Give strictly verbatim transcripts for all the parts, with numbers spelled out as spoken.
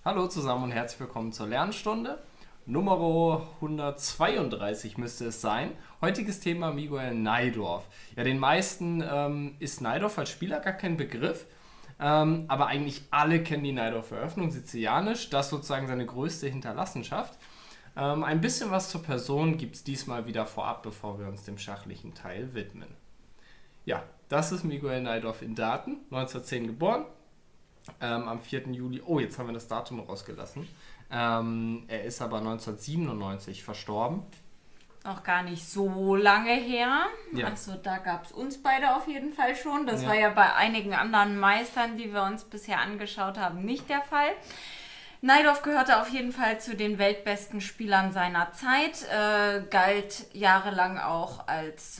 Hallo zusammen und herzlich willkommen zur Lernstunde. Nummer hundertzweiunddreißig müsste es sein. Heutiges Thema Miguel Najdorf. Ja, den meisten ähm, ist Najdorf als Spieler gar kein Begriff, ähm, aber eigentlich alle kennen die Najdorf-Eröffnung, sizilianisch, das sozusagen seine größte Hinterlassenschaft. Ähm, ein bisschen was zur Person gibt es diesmal wieder vorab, bevor wir uns dem schachlichen Teil widmen. Ja, das ist Miguel Najdorf in Daten, neunzehnhundertzehn geboren. Ähm, am vierten Juli, oh, jetzt haben wir das Datum rausgelassen. Ähm, er ist aber neunzehnhundertsiebenundneunzig verstorben. Auch gar nicht so lange her. Ja. Also da gab es uns beide auf jeden Fall schon. Das Ja. war ja bei einigen anderen Meistern, die wir uns bisher angeschaut haben, nicht der Fall. Najdorf gehörte auf jeden Fall zu den weltbesten Spielern seiner Zeit, äh, galt jahrelang auch als äh,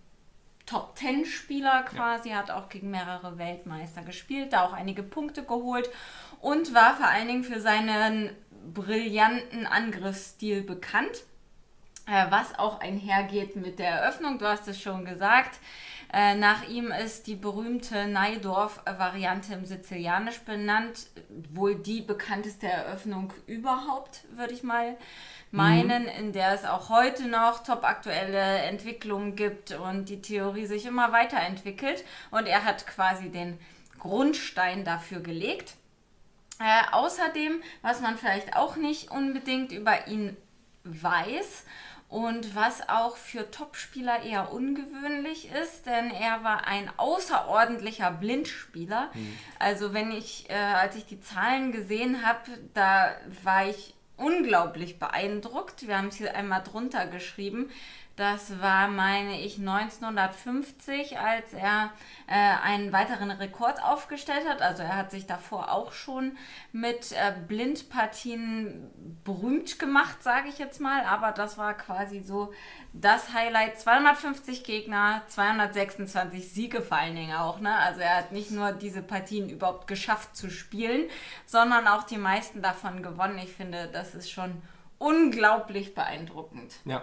Top-Ten-Spieler quasi, ja. Hat auch gegen mehrere Weltmeister gespielt, da auch einige Punkte geholt und war vor allen Dingen für seinen brillanten Angriffsstil bekannt, äh, was auch einhergeht mit der Eröffnung, du hast es schon gesagt. Äh, nach ihm ist die berühmte Najdorf-Variante im Sizilianisch benannt, wohl die bekannteste Eröffnung überhaupt, würde ich mal meinen, mhm. in der es auch heute noch topaktuelle Entwicklungen gibt und die Theorie sich immer weiterentwickelt. Und er hat quasi den Grundstein dafür gelegt. Äh, außerdem, was man vielleicht auch nicht unbedingt über ihn weiß und was auch für Topspieler eher ungewöhnlich ist, denn er war ein außerordentlicher Blindspieler. Mhm. Also wenn ich, äh, als ich die Zahlen gesehen habe, da war ich unglaublich beeindruckt. Wir haben es hier einmal drunter geschrieben. Das war, meine ich, neunzehnhundertfünfzig, als er äh, einen weiteren Rekord aufgestellt hat. Also er hat sich davor auch schon mit äh, Blindpartien berühmt gemacht, sage ich jetzt mal. Aber das war quasi so das Highlight. zweihundertfünfzig Gegner, zweihundertsechsundzwanzig Siege vor allen Dingen auch. Ne? Also er hat nicht nur diese Partien überhaupt geschafft zu spielen, sondern auch die meisten davon gewonnen. Ich finde, das ist schon unglaublich beeindruckend. Ja.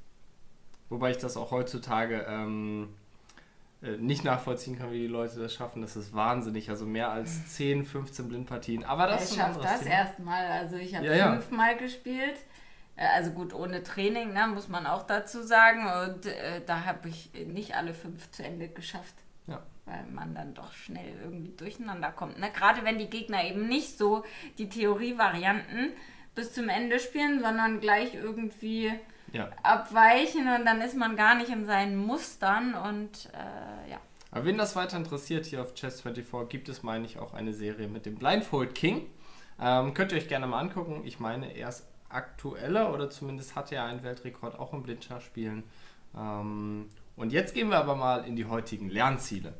Wobei ich das auch heutzutage ähm, äh, nicht nachvollziehen kann, wie die Leute das schaffen. Das ist wahnsinnig. Also mehr als zehn, fünfzehn Blindpartien. Aber das ich ist ein schaffe das Thema. erstmal. Also ich habe ja, fünfmal ja. gespielt. Also gut, ohne Training, ne, muss man auch dazu sagen. Und äh, da habe ich nicht alle fünf zu Ende geschafft. Ja. Weil man dann doch schnell irgendwie durcheinander kommt. Ne? Gerade wenn die Gegner eben nicht so die Theorievarianten bis zum Ende spielen, sondern gleich irgendwie... Ja. abweichen und dann ist man gar nicht in seinen Mustern und äh, ja. Aber wen das weiter interessiert, hier auf Chess vierundzwanzig gibt es, meine ich, auch eine Serie mit dem Blindfold King. Ähm, könnt ihr euch gerne mal angucken. Ich meine, er ist aktueller oder zumindest hat er einen Weltrekord auch im Blindschachspielen. Ähm, und jetzt gehen wir aber mal in die heutigen Lernziele.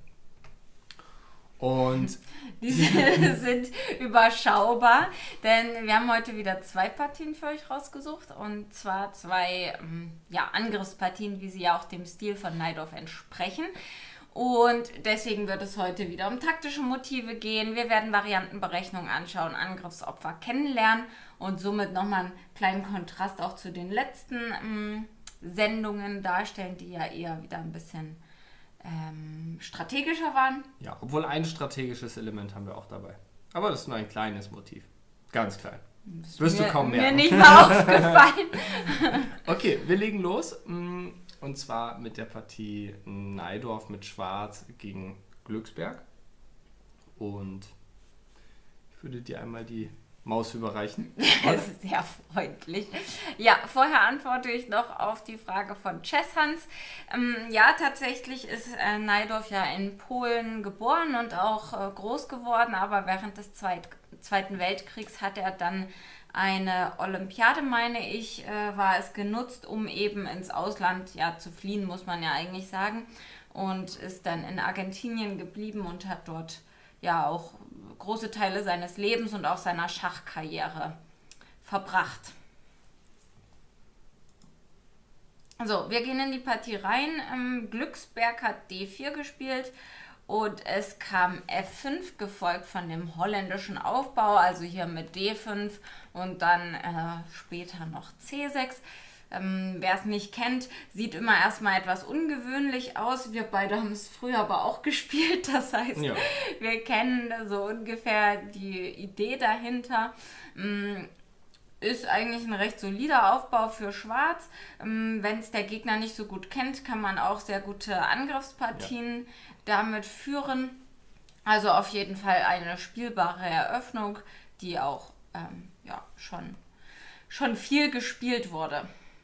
Und die sind überschaubar, denn wir haben heute wieder zwei Partien für euch rausgesucht und zwar zwei ja, Angriffspartien, wie sie ja auch dem Stil von Najdorf entsprechen. Und deswegen wird es heute wieder um taktische Motive gehen. Wir werden Variantenberechnungen anschauen, Angriffsopfer kennenlernen und somit nochmal einen kleinen Kontrast auch zu den letzten ähm, Sendungen darstellen, die ja eher wieder ein bisschen Ähm, strategischer waren. Ja, obwohl ein strategisches Element haben wir auch dabei. Aber das ist nur ein kleines Motiv. Ganz klein. Das wirst mir, du kaum merken. Mir nicht mal aufgefallen. Okay, wir legen los. Und zwar mit der Partie Najdorf mit Schwarz gegen Glücksberg. Und ich würde dir einmal die Maus überreichen. Das ist sehr freundlich. Ja, vorher antworte ich noch auf die Frage von Chesshans. Ähm, ja, tatsächlich ist äh, Najdorf ja in Polen geboren und auch äh, groß geworden, aber während des Zweit Zweiten Weltkriegs hat er dann eine Olympiade, meine ich, äh, war es genutzt, um eben ins Ausland ja, zu fliehen, muss man ja eigentlich sagen. Und ist dann in Argentinien geblieben und hat dort ja auch große Teile seines Lebens und auch seiner Schachkarriere verbracht. So, wir gehen in die Partie rein. Ähm, Glücksberg hat D vier gespielt und es kam F fünf, gefolgt von dem holländischen Aufbau, also hier mit D fünf und dann äh, später noch C sechs. Ähm, wer es nicht kennt, sieht immer erstmal etwas ungewöhnlich aus. Wir beide haben es früher aber auch gespielt. Das heißt, ja. wir kennen so ungefähr die Idee dahinter. Ähm, ist eigentlich ein recht solider Aufbau für Schwarz. Ähm, wenn es der Gegner nicht so gut kennt, kann man auch sehr gute Angriffspartien ja. damit führen. Also auf jeden Fall eine spielbare Eröffnung, die auch ähm, ja, schon, schon viel gespielt wurde.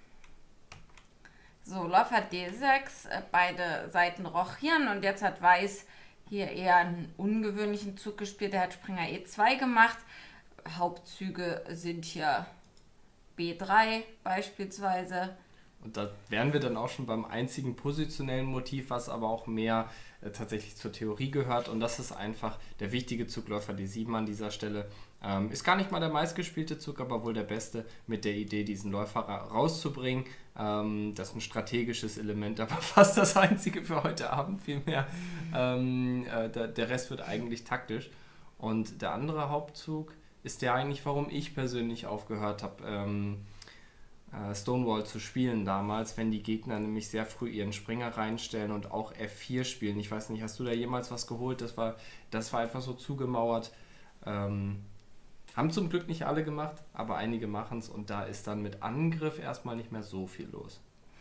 So, Läufer D sechs, äh, beide Seiten rochieren und jetzt hat Weiß hier eher einen ungewöhnlichen Zug gespielt. Er hat Springer E zwei gemacht. Hauptzüge sind hier B drei beispielsweise. Und da wären wir dann auch schon beim einzigen positionellen Motiv, was aber auch mehr äh, tatsächlich zur Theorie gehört. Und das ist einfach der wichtige Zugläufer D sieben an dieser Stelle. Ähm, ist gar nicht mal der meistgespielte Zug, aber wohl der beste, mit der Idee, diesen Läufer ra rauszubringen. Ähm, das ist ein strategisches Element, aber fast das einzige für heute Abend vielmehr. Ähm, äh, der, der Rest wird eigentlich taktisch. Und der andere Hauptzug ist der eigentlich, warum ich persönlich aufgehört habe, ähm, Stonewall zu spielen damals, wenn die Gegner nämlich sehr früh ihren Springer reinstellen und auch F vier spielen. Ich weiß nicht, hast du da jemals was geholt? Das war, das war einfach so zugemauert. Ähm, haben zum Glück nicht alle gemacht, aber einige machen es und da ist dann mit Angriff erstmal nicht mehr so viel los.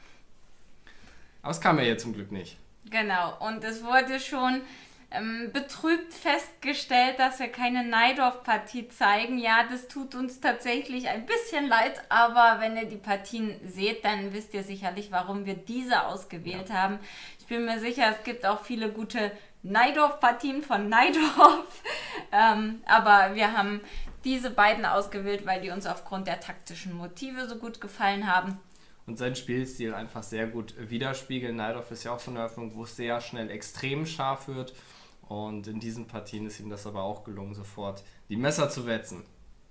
Aber es kam ja jetzt zum Glück nicht. Genau, und es wurde schon ähm, betrübt festgestellt, dass wir keine Najdorf-Partie zeigen. Ja, das tut uns tatsächlich ein bisschen leid, aber wenn ihr die Partien seht, dann wisst ihr sicherlich, warum wir diese ausgewählt ja. haben. Ich bin mir sicher, es gibt auch viele gute Najdorf-Partien von Najdorf, ähm, aber wir haben diese beiden ausgewählt, weil die uns aufgrund der taktischen Motive so gut gefallen haben. Und seinen Spielstil einfach sehr gut widerspiegeln. Najdorf ist ja auch so eine Öffnung, wo es sehr schnell extrem scharf wird. Und in diesen Partien ist ihm das aber auch gelungen, sofort die Messer zu wetzen.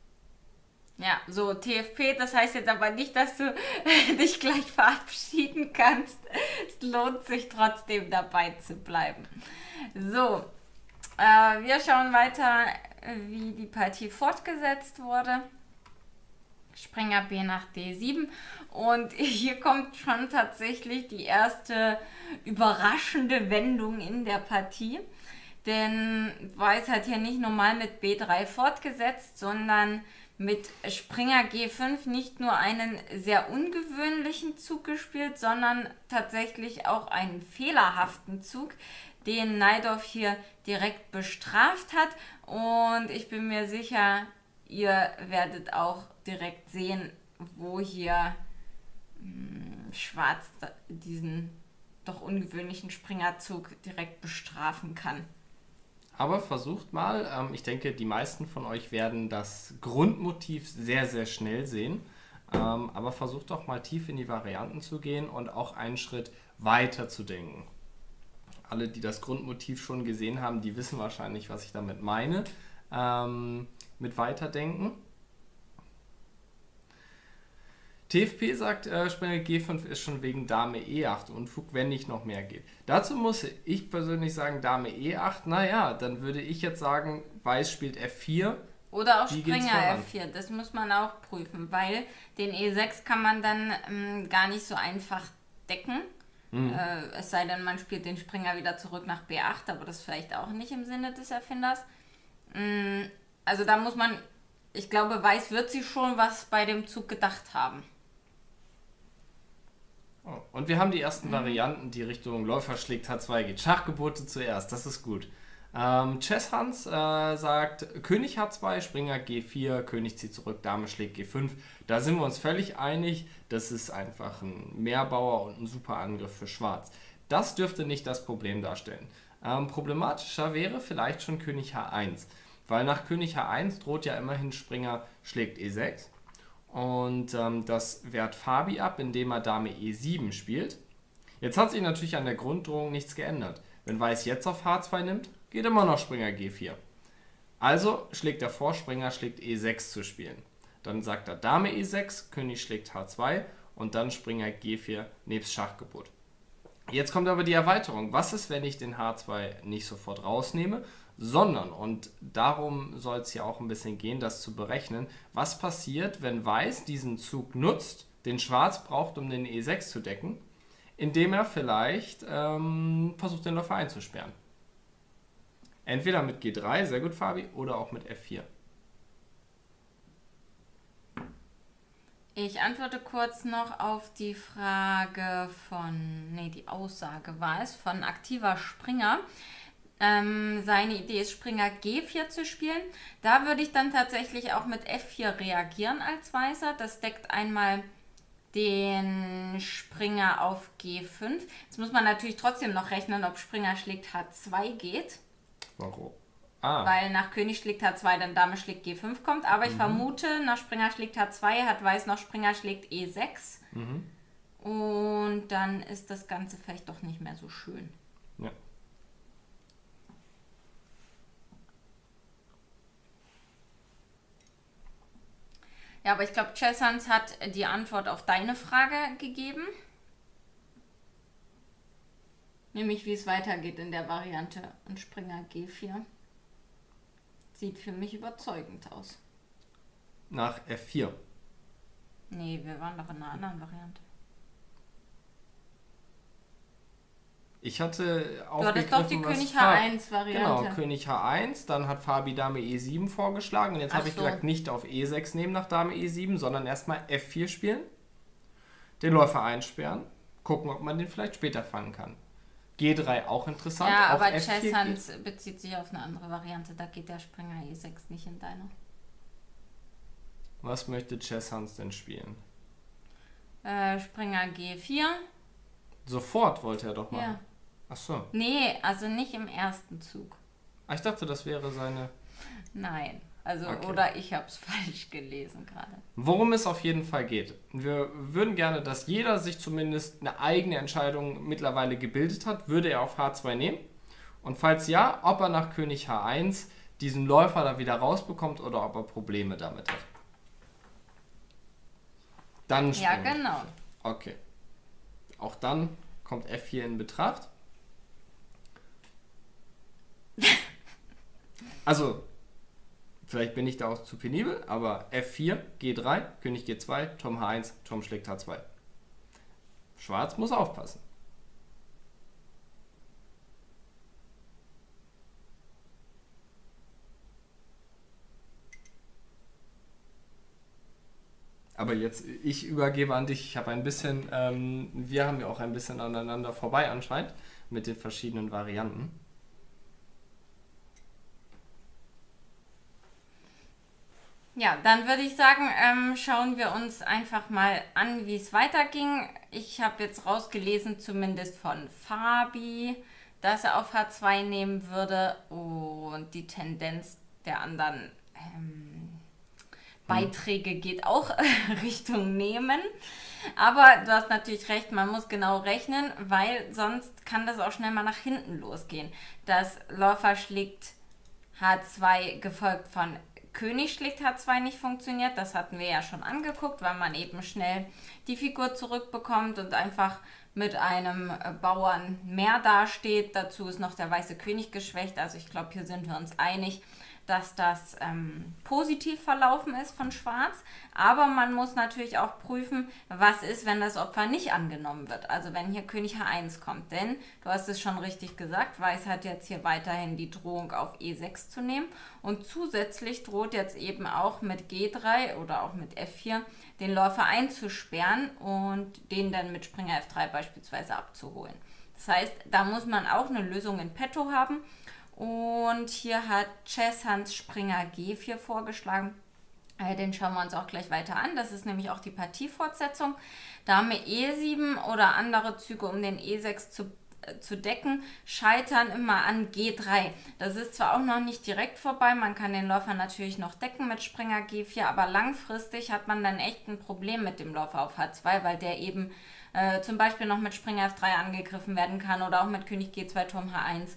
Ja, so T F P, das heißt jetzt aber nicht, dass du dich gleich verabschieden kannst. Es lohnt sich trotzdem dabei zu bleiben. So, äh, wir schauen weiter, wie die Partie fortgesetzt wurde. Springer B nach D sieben und hier kommt schon tatsächlich die erste überraschende Wendung in der Partie, denn Weiß hat hier nicht normal mit B drei fortgesetzt, sondern mit Springer G fünf nicht nur einen sehr ungewöhnlichen Zug gespielt, sondern tatsächlich auch einen fehlerhaften Zug, den Najdorf hier direkt bestraft hat und ich bin mir sicher, ihr werdet auch direkt sehen, wo hier mh, Schwarz diesen doch ungewöhnlichen Springerzug direkt bestrafen kann. Aber versucht mal, ähm, ich denke, die meisten von euch werden das Grundmotiv sehr, sehr schnell sehen. Ähm, aber versucht doch mal tief in die Varianten zu gehen und auch einen Schritt weiter zu denken. Alle, die das Grundmotiv schon gesehen haben, die wissen wahrscheinlich, was ich damit meine. Ähm, mit Weiterdenken. T F P sagt, äh, Springer G fünf ist schon wegen Dame E acht Unfug, wenn nicht noch mehr geht. Dazu muss ich persönlich sagen, Dame E acht, naja, dann würde ich jetzt sagen, Weiß spielt F vier. Oder auch Springer F vier, das muss man auch prüfen, weil den E sechs kann man dann ähm, gar nicht so einfach decken. Mhm. Äh, es sei denn, man spielt den Springer wieder zurück nach B acht, aber das ist vielleicht auch nicht im Sinne des Erfinders. Mhm, also da muss man, ich glaube, Weiß wird sich schon was bei dem Zug gedacht haben. Oh, und wir haben die ersten mhm. Varianten, die Richtung Läufer schlägt H zwei geht. Schachgebote zuerst, das ist gut. Ähm, Chess Hans äh, sagt König H zwei, Springer G vier, König zieht zurück, Dame schlägt G fünf. Da sind wir uns völlig einig, das ist einfach ein Mehrbauer und ein super Angriff für Schwarz. Das dürfte nicht das Problem darstellen. Ähm, problematischer wäre vielleicht schon König H eins, weil nach König H eins droht ja immerhin Springer schlägt E sechs. Und ähm, das wehrt Fabi ab, indem er Dame E sieben spielt. Jetzt hat sich natürlich an der Grunddrohung nichts geändert. Wenn Weiß jetzt auf H zwei nimmt, geht immer noch Springer G vier. Also schlägt er vor, Springer schlägt E sechs zu spielen. Dann sagt er Dame E sechs, König schlägt H zwei und dann Springer G vier nebst Schachgebot. Jetzt kommt aber die Erweiterung. Was ist, wenn ich den H zwei nicht sofort rausnehme, sondern, und darum soll es ja auch ein bisschen gehen, das zu berechnen, was passiert, wenn Weiß diesen Zug nutzt, den Schwarz braucht, um den E sechs zu decken, indem er vielleicht ähm, versucht, den Läufer einzusperren. Entweder mit G drei, sehr gut Fabi, oder auch mit F vier. Ich antworte kurz noch auf die Frage von, nee, die Aussage war es, von aktiver Springer. Ähm, seine Idee ist, Springer G vier zu spielen. Da würde ich dann tatsächlich auch mit F vier reagieren als Weißer. Das deckt einmal den Springer auf G fünf. Jetzt muss man natürlich trotzdem noch rechnen, ob Springer schlägt H zwei geht. Warum? Ah. Weil nach König schlägt H zwei dann Dame schlägt G fünf kommt. Aber ich mhm. vermute, nach Springer schlägt H zwei hat Weiß noch Springer schlägt E sechs. Mhm. Und dann ist das Ganze vielleicht doch nicht mehr so schön. Ja. Ja, aber ich glaube, Chessans hat die Antwort auf deine Frage gegeben. Nämlich, wie es weitergeht in der Variante. Und Springer G vier. Sieht für mich überzeugend aus. Nach F vier. Nee, wir waren doch in einer anderen Variante. Ich hatte Du hattest doch die König H eins Variante. Genau, König H eins, dann hat Fabi Dame E sieben vorgeschlagen. Und jetzt habe ich so. gesagt, nicht auf E sechs nehmen nach Dame E sieben, sondern erstmal F vier spielen. Den Läufer einsperren. Gucken, ob man den vielleicht später fangen kann. G drei auch interessant. Ja, auf aber F vier Chesshans bezieht sich auf eine andere Variante. Da geht der Springer E sechs nicht in deine. Was möchte Chesshans denn spielen? Äh, Springer G vier. Sofort wollte er doch machen. Ja. Ach so. Nee, also nicht im ersten Zug. Ah, ich dachte, das wäre seine... Nein, also Okay. oder ich habe es falsch gelesen gerade. Worum es auf jeden Fall geht. Wir würden gerne, dass jeder sich zumindest eine eigene Entscheidung mittlerweile gebildet hat. Würde er auf H zwei nehmen? Und falls ja, ob er nach König H eins diesen Läufer da wieder rausbekommt oder ob er Probleme damit hat. Dann Ja, springen wir. genau. Okay. Auch dann kommt F vier in Betracht. Also, vielleicht bin ich da auch zu penibel, aber F vier, G drei, König G zwei, Turm H eins, Turm schlägt H zwei. Schwarz muss aufpassen. Aber jetzt, ich übergebe an dich. Ich habe ein bisschen, ähm, wir haben ja auch ein bisschen aneinander vorbei anscheinend mit den verschiedenen Varianten. Ja, dann würde ich sagen, ähm, schauen wir uns einfach mal an, wie es weiterging. Ich habe jetzt rausgelesen, zumindest von Fabi, dass er auf H zwei nehmen würde und die Tendenz der anderen ähm, Beiträge geht auch Richtung Nehmen. Aber du hast natürlich recht, man muss genau rechnen, weil sonst kann das auch schnell mal nach hinten losgehen. Das Läufer schlägt H zwei gefolgt von König schlägt H zwei nicht funktioniert. Das hatten wir ja schon angeguckt, weil man eben schnell die Figur zurückbekommt und einfach mit einem Bauern mehr dasteht. Dazu ist noch der weiße König geschwächt. Also ich glaube, hier sind wir uns einig, dass das ähm, positiv verlaufen ist von Schwarz. Aber man muss natürlich auch prüfen, was ist, wenn das Opfer nicht angenommen wird. Also wenn hier König H eins kommt. Denn, du hast es schon richtig gesagt, Weiß hat jetzt hier weiterhin die Drohung auf E sechs zu nehmen. Und zusätzlich droht jetzt eben auch mit G drei oder auch mit F vier den Läufer einzusperren und den dann mit Springer F drei beispielsweise abzuholen. Das heißt, da muss man auch eine Lösung in petto haben. Und hier hat Chesshans Springer G vier vorgeschlagen. Äh, den schauen wir uns auch gleich weiter an. Das ist nämlich auch die Partiefortsetzung. Dame E sieben oder andere Züge, um den E sechs zu, äh, zu decken, scheitern immer an G drei. Das ist zwar auch noch nicht direkt vorbei, man kann den Läufer natürlich noch decken mit Springer G vier, aber langfristig hat man dann echt ein Problem mit dem Läufer auf H zwei, weil der eben äh, zum Beispiel noch mit Springer F drei angegriffen werden kann oder auch mit König G zwei, Turm H eins.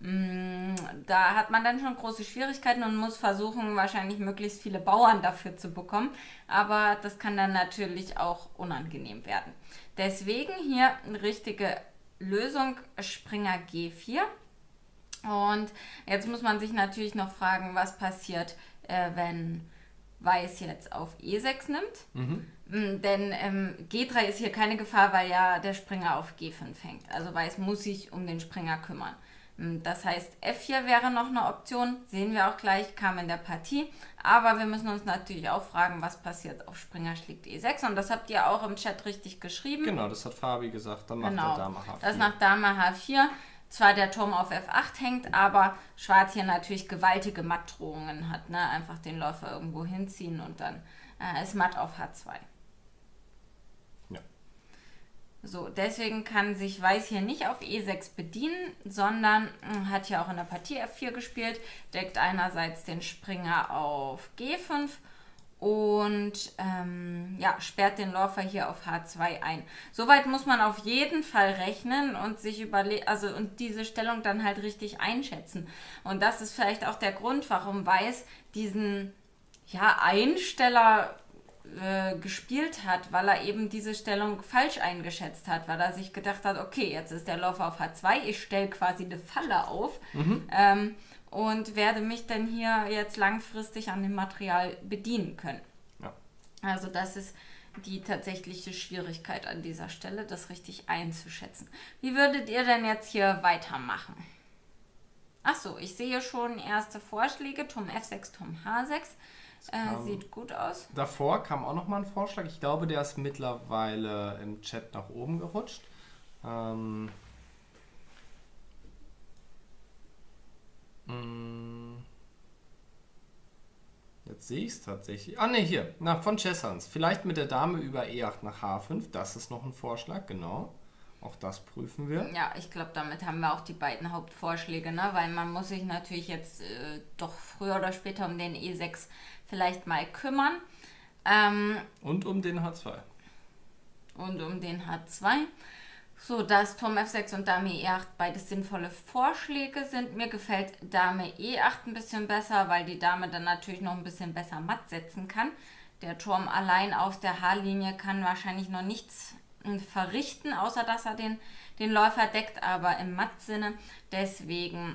Da hat man dann schon große Schwierigkeiten und muss versuchen, wahrscheinlich möglichst viele Bauern dafür zu bekommen. Aber das kann dann natürlich auch unangenehm werden. Deswegen hier eine richtige Lösung, Springer G vier. Und jetzt muss man sich natürlich noch fragen, was passiert, äh, wenn Weiß jetzt auf E sechs nimmt. Mhm. Denn ähm, G drei ist hier keine Gefahr, weil ja der Springer auf G fünf hängt. Also Weiß muss sich um den Springer kümmern. Das heißt, F vier wäre noch eine Option. Sehen wir auch gleich, kam in der Partie. Aber wir müssen uns natürlich auch fragen, was passiert auf Springer schlägt E sechs. Und das habt ihr auch im Chat richtig geschrieben. Genau, das hat Fabi gesagt. Dann macht genau, der Dame H vier. Das nach Dame H vier. Zwar der Turm auf F acht hängt, aber Schwarz hier natürlich gewaltige Mattdrohungen hat. Ne? Einfach den Läufer irgendwo hinziehen und dann äh, ist Matt auf H zwei. Ja. So, deswegen kann sich Weiß hier nicht auf E sechs bedienen, sondern mh, hat hier auch in der Partie F vier gespielt, deckt einerseits den Springer auf G fünf und ähm, ja, sperrt den Läufer hier auf H zwei ein. Soweit muss man auf jeden Fall rechnen und sich überlegen, also und diese Stellung dann halt richtig einschätzen. Und das ist vielleicht auch der Grund, warum Weiß diesen ja, Einsteller äh, gespielt hat, weil er eben diese Stellung falsch eingeschätzt hat, weil er sich gedacht hat, okay, jetzt ist der Läufer auf H zwei, ich stelle quasi eine Falle auf. Mhm. Ähm, und werde mich dann hier jetzt langfristig an dem Material bedienen können. Ja. Also das ist die tatsächliche Schwierigkeit an dieser Stelle, das richtig einzuschätzen. Wie würdet ihr denn jetzt hier weitermachen? Achso, ich sehe schon erste Vorschläge. Turm F sechs, Turm H sechs. Äh, sieht gut aus. Davor kam auch noch mal ein Vorschlag. Ich glaube, der ist mittlerweile im Chat nach oben gerutscht. Ähm... Jetzt sehe ich es tatsächlich. Ah ne, hier. Na, von Chessans. Vielleicht mit der Dame über E acht nach H fünf. Das ist noch ein Vorschlag, genau. Auch das prüfen wir. Ja, ich glaube, damit haben wir auch die beiden Hauptvorschläge, ne? Weil man muss sich natürlich jetzt äh, doch früher oder später um den E sechs vielleicht mal kümmern. Ähm, und um den H zwei. Und um den H zwei. So, dass Turm F sechs und Dame E acht beides sinnvolle Vorschläge sind. Mir gefällt Dame E acht ein bisschen besser, weil die Dame dann natürlich noch ein bisschen besser matt setzen kann. Der Turm allein auf der H-Linie kann wahrscheinlich noch nichts verrichten, außer dass er den, den Läufer deckt, aber im Matt-Sinne. Deswegen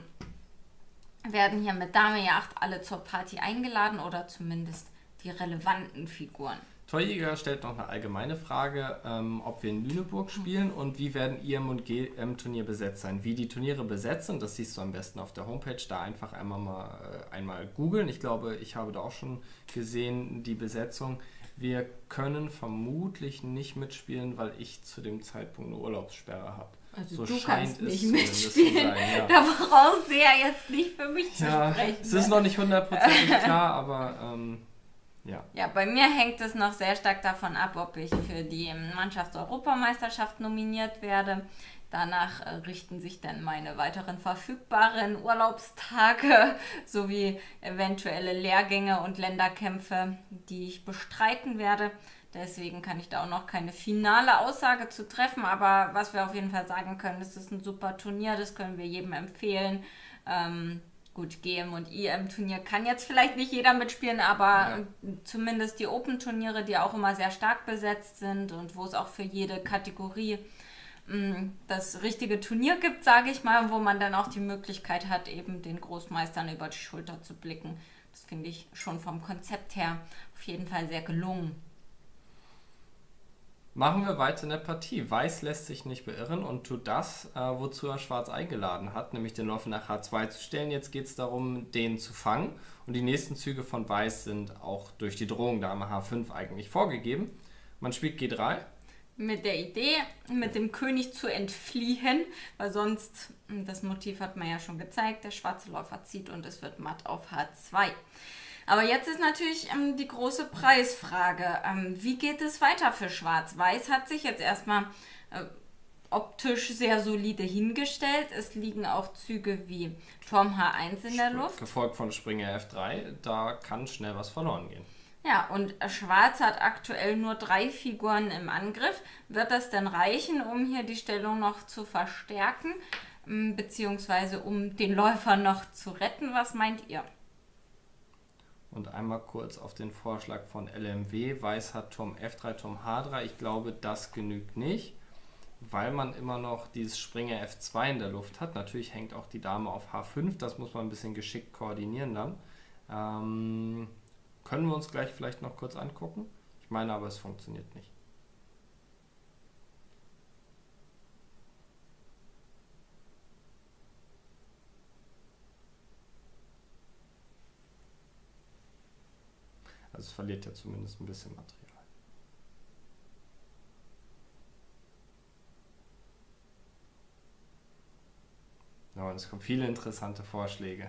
werden hier mit Dame E acht alle zur Party eingeladen oder zumindest die relevanten Figuren. Torjäger stellt noch eine allgemeine Frage, ähm, ob wir in Lüneburg spielen und wie werden I M und G M-Turnier besetzt sein. Wie die Turniere besetzt sind, das siehst du am besten auf der Homepage, da einfach einmal mal äh, einmal googeln. Ich glaube, ich habe da auch schon gesehen, die Besetzung. Wir können vermutlich nicht mitspielen, weil ich zu dem Zeitpunkt eine Urlaubssperre habe. Also so du scheint kannst nicht es mitspielen. Zu sein, ja. Da brauchst du ja jetzt nicht für mich ja, zu sprechen. Es ist ne? noch nicht hundertprozentig klar, aber ähm, ja. Ja, bei mir hängt es noch sehr stark davon ab, ob ich für die Mannschaftseuropameisterschaft nominiert werde. Danach äh, richten sich dann meine weiteren verfügbaren Urlaubstage sowie eventuelle Lehrgänge und Länderkämpfe, die ich bestreiten werde. Deswegen kann ich da auch noch keine finale Aussage zu treffen, aber was wir auf jeden Fall sagen können, es ist ein super Turnier, das können wir jedem empfehlen. Ähm, gut, G M und I M-Turnier kann jetzt vielleicht nicht jeder mitspielen, aber ja. Zumindest die Open-Turniere, die auch immer sehr stark besetzt sind und wo es auch für jede Kategorie mh, das richtige Turnier gibt, sage ich mal, wo man dann auch die Möglichkeit hat, eben den Großmeistern über die Schulter zu blicken. Das finde ich schon vom Konzept her auf jeden Fall sehr gelungen. Machen wir weiter in der Partie. Weiß lässt sich nicht beirren und tut das, äh, wozu er Schwarz eingeladen hat, nämlich den Läufer nach H zwei zu stellen. Jetzt geht es darum, den zu fangen. Und die nächsten Züge von Weiß sind auch durch die Drohung Dame H fünf eigentlich vorgegeben. Man spielt G drei. Mit der Idee, mit dem König zu entfliehen, weil sonst, das Motiv hat man ja schon gezeigt, der schwarze Läufer zieht und es wird matt auf H zwei. Aber jetzt ist natürlich ähm, die große Preisfrage. Ähm, wie geht es weiter für Schwarz? Weiß hat sich jetzt erstmal äh, optisch sehr solide hingestellt. Es liegen auch Züge wie Turm H eins in der Luft. Gefolgt von Springer F drei. Da kann schnell was verloren gehen. Ja, und Schwarz hat aktuell nur drei Figuren im Angriff. Wird das denn reichen, um hier die Stellung noch zu verstärken? Beziehungsweise um den Läufer noch zu retten? Was meint ihr? Und einmal kurz auf den Vorschlag von L M W. Weiß hat Turm F drei, Turm H drei. Ich glaube, das genügt nicht, weil man immer noch dieses Springer F zwei in der Luft hat. Natürlich hängt auch die Dame auf H fünf. Das muss man ein bisschen geschickt koordinieren dann. Ähm, Können wir uns gleich vielleicht noch kurz angucken. Ich meine aber, es funktioniert nicht. Also es verliert ja zumindest ein bisschen Material. Ja, und es kommen viele interessante Vorschläge.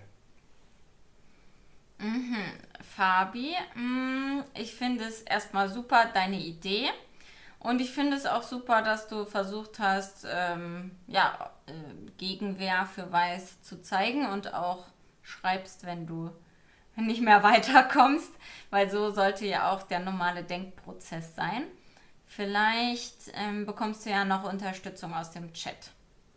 Mhm. Fabi, mh, ich finde es erstmal super, deine Idee. Und ich finde es auch super, dass du versucht hast, ähm, ja, äh, Gegenwehr für Weiß zu zeigen und auch schreibst, wenn du nicht mehr weiterkommst, weil so sollte ja auch der normale Denkprozess sein. Vielleicht ähm, bekommst du ja noch Unterstützung aus dem Chat.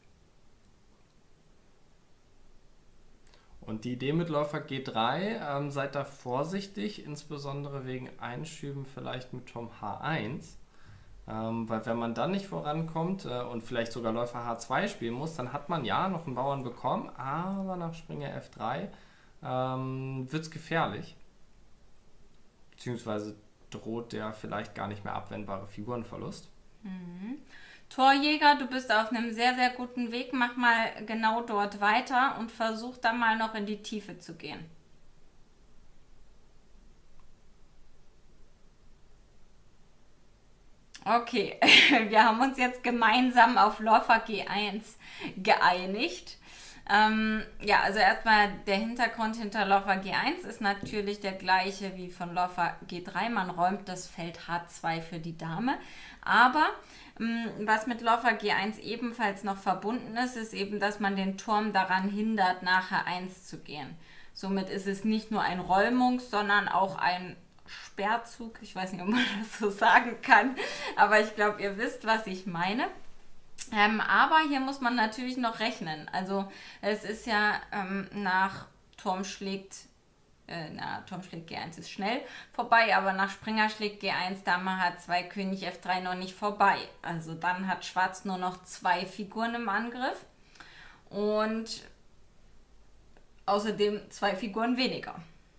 Und die Idee mit Läufer G drei, ähm, seid da vorsichtig, insbesondere wegen Einschüben vielleicht mit Turm H eins. Ähm, weil wenn man dann nicht vorankommt äh, und vielleicht sogar Läufer H zwei spielen muss, dann hat man ja noch einen Bauern bekommen, aber nach Springer F drei ähm, wird es gefährlich. Beziehungsweise droht der vielleicht gar nicht mehr abwendbare Figurenverlust. Mhm. Torjäger, du bist auf einem sehr, sehr guten Weg. Mach mal genau dort weiter und versuch dann mal noch in die Tiefe zu gehen. Okay, wir haben uns jetzt gemeinsam auf Läufer G eins geeinigt. Ähm, ja, also erstmal der Hintergrund hinter Läufer G eins ist natürlich der gleiche wie von Läufer G drei. Man räumt das Feld H zwei für die Dame. Aber mh, was mit Läufer G eins ebenfalls noch verbunden ist, ist eben, dass man den Turm daran hindert, nach H eins zu gehen. Somit ist es nicht nur ein Räumungs-, sondern auch ein Sperrzug. Ich weiß nicht, ob man das so sagen kann, aber ich glaube, ihr wisst, was ich meine. Ähm, aber hier muss man natürlich noch rechnen. Also es ist ja ähm, nach Turm schlägt, äh, na, Turm schlägt G eins ist schnell vorbei, aber nach Springer schlägt G eins, Dame H zwei, König F drei noch nicht vorbei. Also dann hat Schwarz nur noch zwei Figuren im Angriff und außerdem zwei Figuren weniger.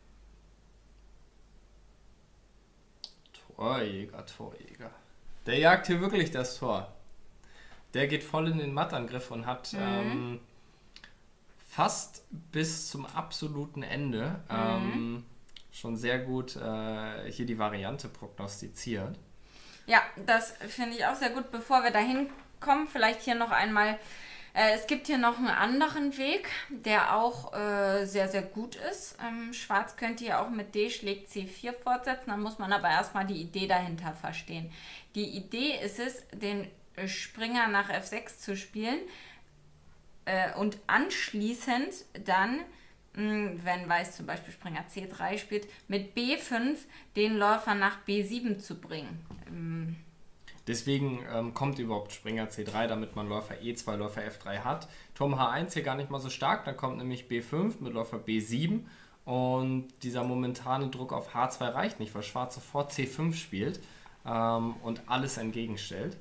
Torjäger, Torjäger. Der jagt hier wirklich das Tor. Der geht voll in den Mattangriff und hat mhm. ähm, fast bis zum absoluten Ende mhm. ähm, schon sehr gut äh, hier die Variante prognostiziert. Ja, das finde ich auch sehr gut. Bevor wir dahin kommen, vielleicht hier noch einmal, äh, es gibt hier noch einen anderen Weg, der auch äh, sehr, sehr gut ist. Ähm, Schwarz könnte hier auch mit D schlägt C vier fortsetzen, dann muss man aber erstmal die Idee dahinter verstehen. Die Idee ist es, den Springer nach F sechs zu spielen äh, und anschließend dann, mh, wenn Weiß zum Beispiel Springer C drei spielt, mit B fünf den Läufer nach B sieben zu bringen. Ähm, Deswegen ähm, kommt überhaupt Springer C drei, damit man Läufer E zwei, Läufer F drei hat. Turm H eins hier gar nicht mal so stark, dann kommt nämlich B fünf mit Läufer B sieben und dieser momentane Druck auf H zwei reicht nicht, weil Schwarz sofort C fünf spielt ähm, und alles entgegenstellt.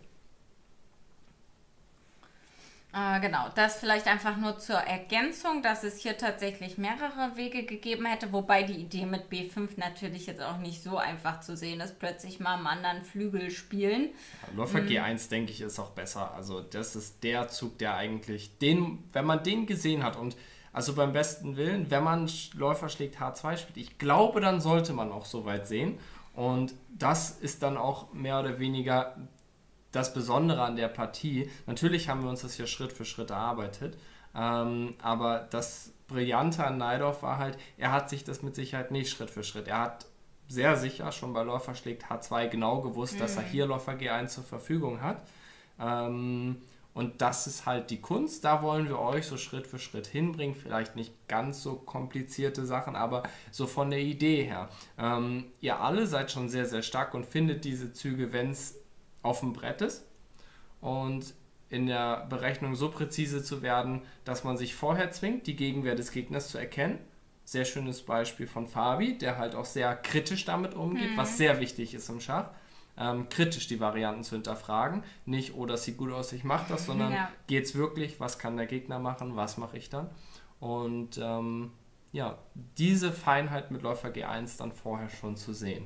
Äh, genau, das vielleicht einfach nur zur Ergänzung, dass es hier tatsächlich mehrere Wege gegeben hätte, wobei die Idee mit B fünf natürlich jetzt auch nicht so einfach zu sehen ist, plötzlich mal am anderen Flügel spielen. Ja, Läufer mhm. G eins, denke ich, ist auch besser. Also das ist der Zug, der eigentlich, den, wenn man den gesehen hat und also beim besten Willen, wenn man Läufer schlägt H zwei spielt, ich glaube, dann sollte man auch so weit sehen und das ist dann auch mehr oder weniger das Besondere an der Partie. Natürlich haben wir uns das hier Schritt für Schritt erarbeitet, ähm, aber das Brillante an Najdorf war halt, er hat sich das mit Sicherheit nicht Schritt für Schritt. Er hat sehr sicher schon bei Läufer schlägt H zwei genau gewusst, mhm. dass er hier Läufer G eins zur Verfügung hat. Ähm, und das ist halt die Kunst, da wollen wir euch so Schritt für Schritt hinbringen, vielleicht nicht ganz so komplizierte Sachen, aber so von der Idee her. Ähm, ihr alle seid schon sehr, sehr stark und findet diese Züge, wenn es auf dem Brett ist und in der Berechnung so präzise zu werden, dass man sich vorher zwingt, die Gegenwehr des Gegners zu erkennen. Sehr schönes Beispiel von Fabi, der halt auch sehr kritisch damit umgeht, mhm. was sehr wichtig ist im Schach. Ähm, kritisch die Varianten zu hinterfragen. Nicht, oh, das sieht gut aus, ich mache das, sondern ja. geht's wirklich, was kann der Gegner machen, was mache ich dann? Und ähm, ja, diese Feinheit mit Läufer G eins dann vorher schon zu sehen.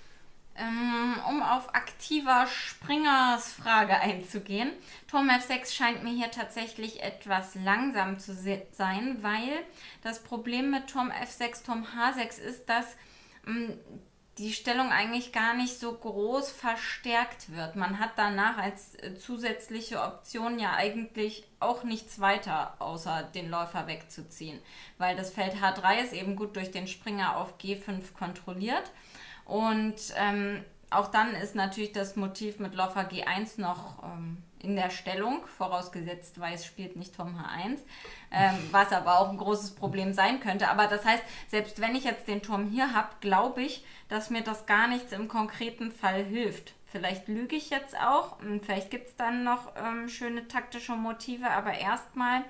Um auf aktiver Springers Frage einzugehen. Turm F sechs scheint mir hier tatsächlich etwas langsam zu sein, weil das Problem mit Turm F sechs, Turm H sechs ist, dass mh, die Stellung eigentlich gar nicht so groß verstärkt wird. Man hat danach als zusätzliche Option ja eigentlich auch nichts weiter, außer den Läufer wegzuziehen, weil das Feld H drei ist eben gut durch den Springer auf G fünf kontrolliert. Und ähm, auch dann ist natürlich das Motiv mit Läufer G eins noch ähm, in der Stellung, vorausgesetzt Weiß spielt nicht Turm H eins, ähm, was aber auch ein großes Problem sein könnte. Aber das heißt, selbst wenn ich jetzt den Turm hier habe, glaube ich, dass mir das gar nichts im konkreten Fall hilft. Vielleicht lüge ich jetzt auch und vielleicht gibt es dann noch ähm, schöne taktische Motive, aber erstmal...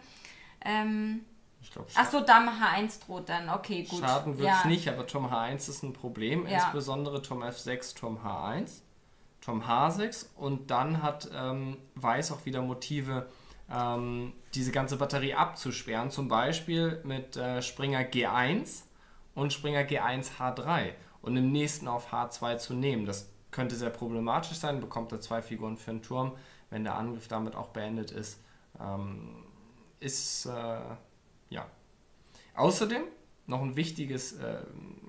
Ähm, Ich glaub, Ach so, Dame H eins droht dann, okay, gut. Schaden wird es ja. nicht, aber Turm H eins ist ein Problem, Ja. insbesondere Turm F sechs, Turm H eins, Turm H sechs und dann hat ähm, Weiß auch wieder Motive, ähm, diese ganze Batterie abzusperren, zum Beispiel mit äh, Springer G eins und Springer G eins H drei und im nächsten auf H zwei zu nehmen. Das könnte sehr problematisch sein, bekommt er zwei Figuren für den Turm, wenn der Angriff damit auch beendet ist. Ähm, ist... Äh, Ja. Außerdem noch ein wichtiges, äh,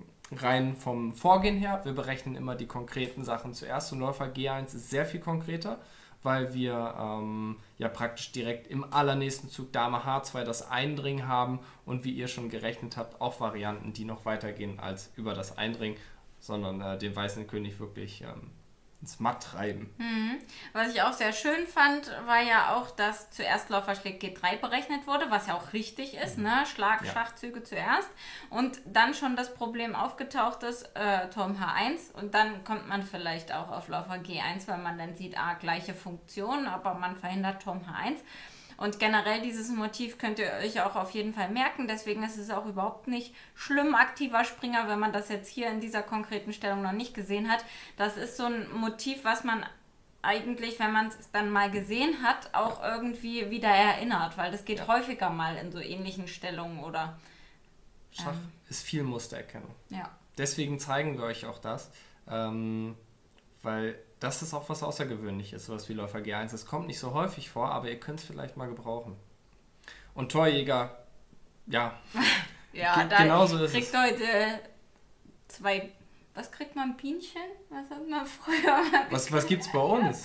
rein vom Vorgehen her, wir berechnen immer die konkreten Sachen zuerst und Läufer G eins ist sehr viel konkreter, weil wir ähm, ja praktisch direkt im allernächsten Zug Dame H zwei das Eindringen haben und wie ihr schon gerechnet habt, auch Varianten, die noch weitergehen als über das Eindringen, sondern äh, den weißen König wirklich ähm, ins Matt treiben. Mhm. Was ich auch sehr schön fand, war ja auch, dass zuerst Läufer schlägt G drei berechnet wurde, was ja auch richtig ist, mhm. ne? Schlag, ja. Schachzüge zuerst. Und dann schon das Problem aufgetaucht ist, äh, Turm H eins und dann kommt man vielleicht auch auf Läufer G eins, weil man dann sieht, ah, gleiche Funktion, aber man verhindert Turm H eins. Und generell dieses Motiv könnt ihr euch auch auf jeden Fall merken. Deswegen ist es auch überhaupt nicht schlimm, aktiver Springer, wenn man das jetzt hier in dieser konkreten Stellung noch nicht gesehen hat. Das ist so ein Motiv, was man eigentlich, wenn man es dann mal gesehen hat, auch irgendwie wieder erinnert. Weil das geht ja. häufiger mal in so ähnlichen Stellungen oder... Schach ähm, ist viel Mustererkennung. Ja. Deswegen zeigen wir euch auch das. Ähm, weil... Das ist auch was Außergewöhnliches, sowas wie Läufer G eins. Es kommt nicht so häufig vor, aber ihr könnt es vielleicht mal gebrauchen. Und Torjäger, ja. ja, da genauso ist kriegt es. Heute zwei, was kriegt man, Bienchen? Was hat man früher? Was, was gibt's bei uns?